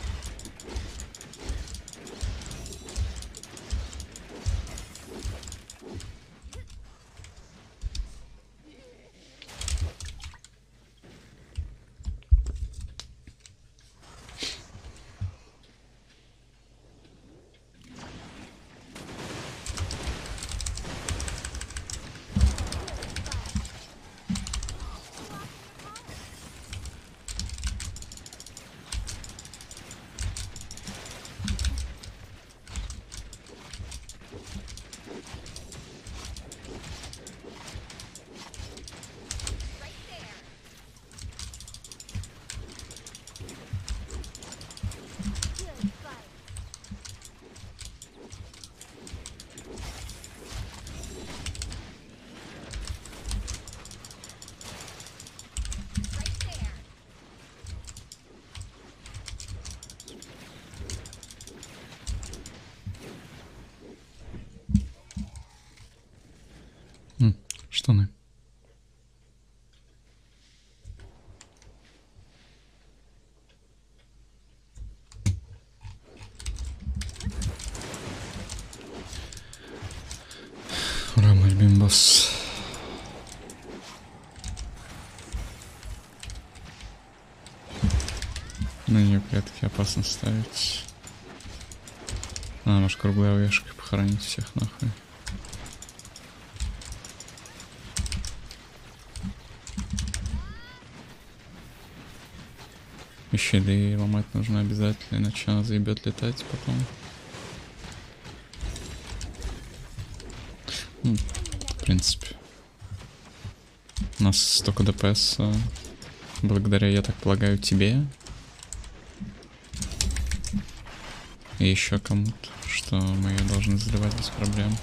М, штаны. Ура, мой любимый босс. На нее клетки опасно ставить. А, может, круглой овешкой похоронить всех нахуй. И щиты ломать нужно обязательно, иначе она заебет летать потом. Ну, в принципе. У нас столько ДПС благодаря, я так полагаю, тебе. И еще кому-то, что мы ее должны заливать без проблем.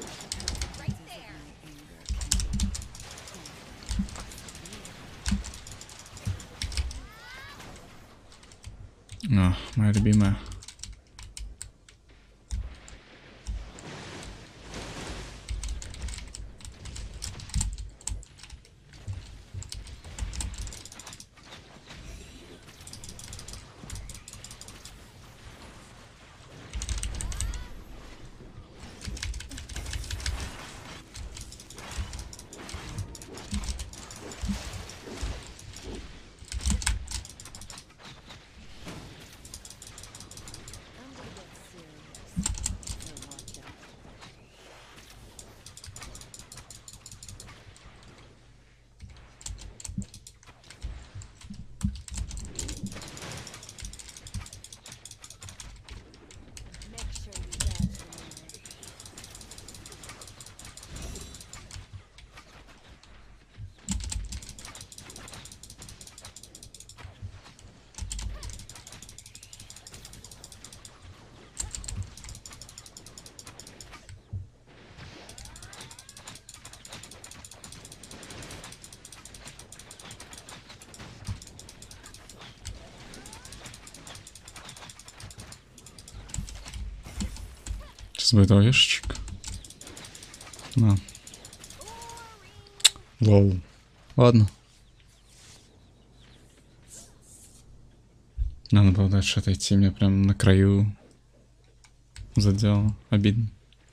О, моя любимая. Сейчас будет орешечек. На. Лол. Ладно. Надо было дальше отойти, мне прям на краю задело. Обидно.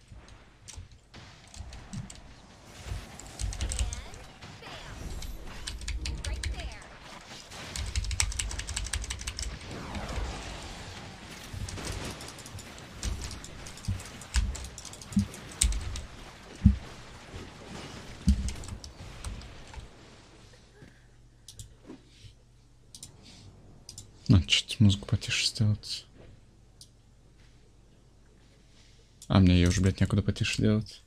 Надо чуть музыку потише сделать. А мне ее уже, блядь, некуда потише делать.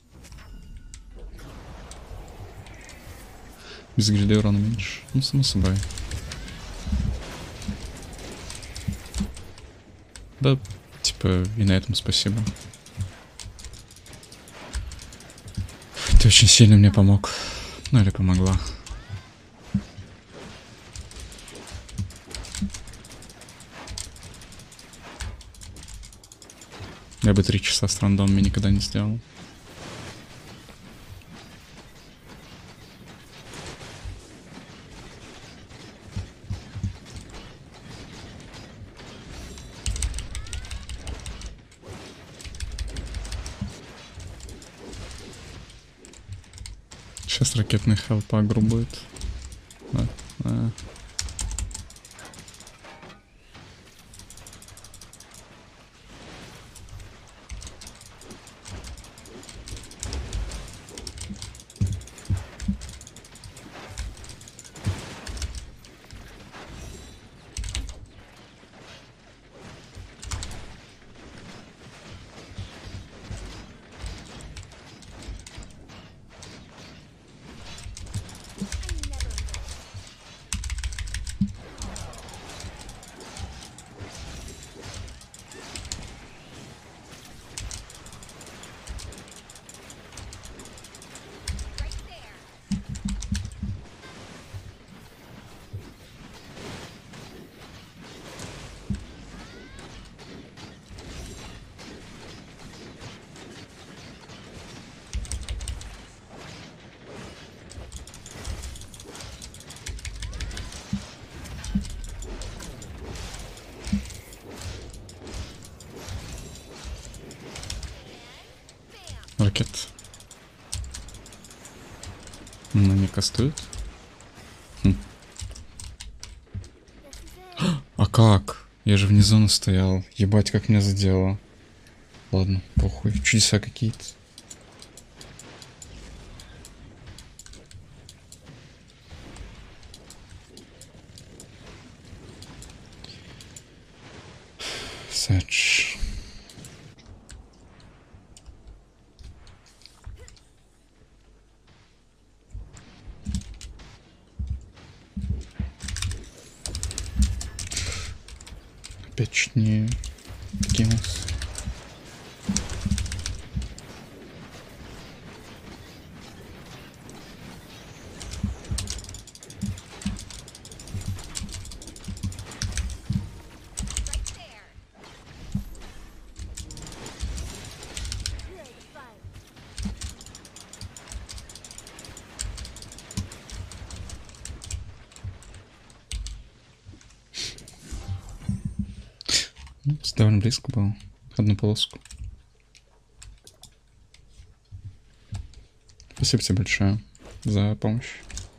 Без грида урона меньше. Ну, само собой. Да, типа, и на этом спасибо. Ты очень сильно мне помог. Ну, или помогла. Я бы три часа с рандомами никогда не сделал. Сейчас ракетный хелп агру будет. Да, да. Ракет. Ну, не кастует. Хм. А как? Я же вне зоны стоял. Ебать, как меня задело. Ладно, похуй. Чудеса какие-то. Сэдж. Опять чуть не кинулся. Довольно близко было. Одну полоску. Спасибо тебе большое за помощь.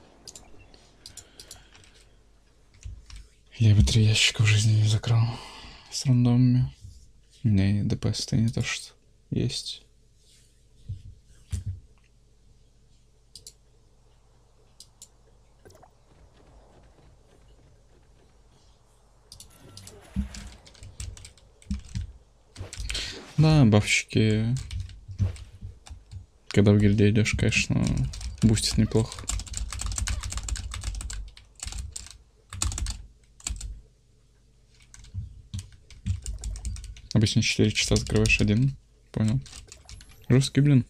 Я бы три ящика в жизни не закрыл с рандомами. У меня и ДПС-то не то, что есть. Да, бафчики. Когда в гильдии идешь, конечно, бустит неплохо. Обычно четыре часа закрываешь один. Понял. Жесткий, блин.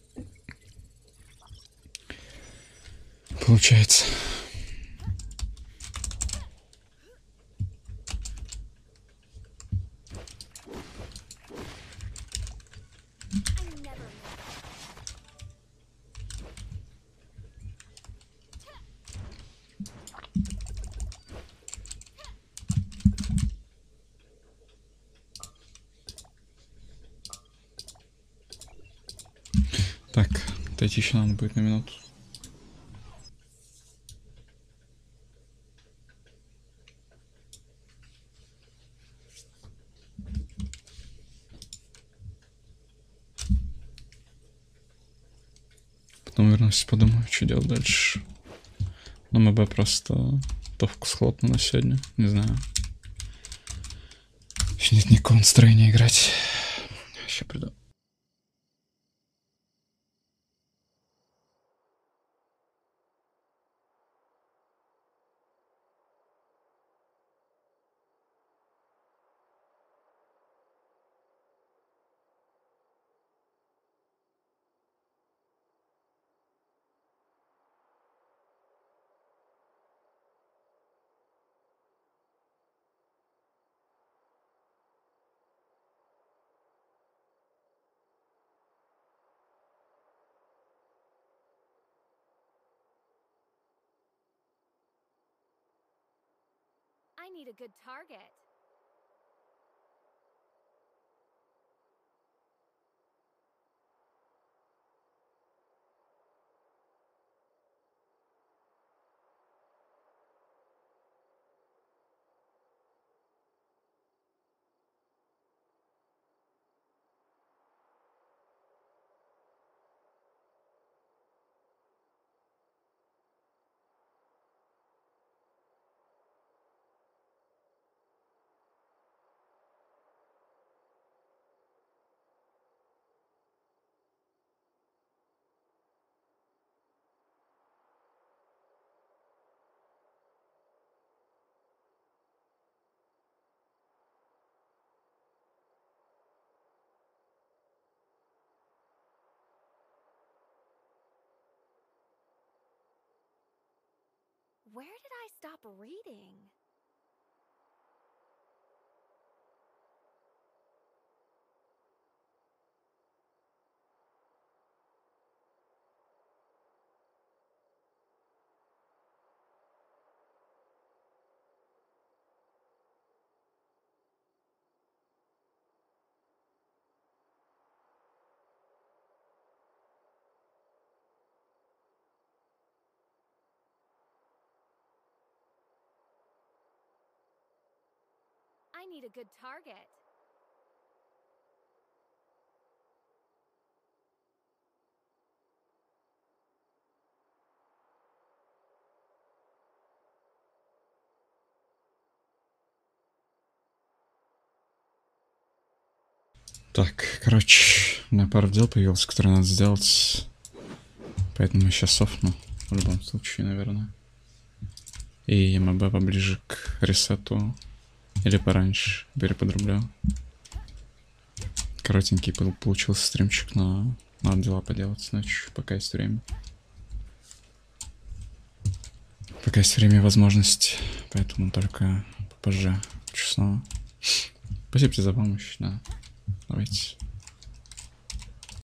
Получается. Так, отойти еще надо будет на минуту. Потом вернусь, подумаю, что делать дальше. Но мы бы просто товку схлопну на сегодня. Не знаю. Еще нет никакого настроения играть. Сейчас приду. I need a good target. Where did I stop reading? I need a good target. Так, короче, у меня пару дел появилось, которые надо сделать. Поэтому я сейчас софну. В любом случае, наверное. И МБ поближе к ресету. Или пораньше. Переподрублю. Коротенький получился стримчик, но надо дела поделать ночью, пока есть время. Пока есть время и возможность. Поэтому только попозже. Честно. Спасибо тебе за помощь, да. Давайте.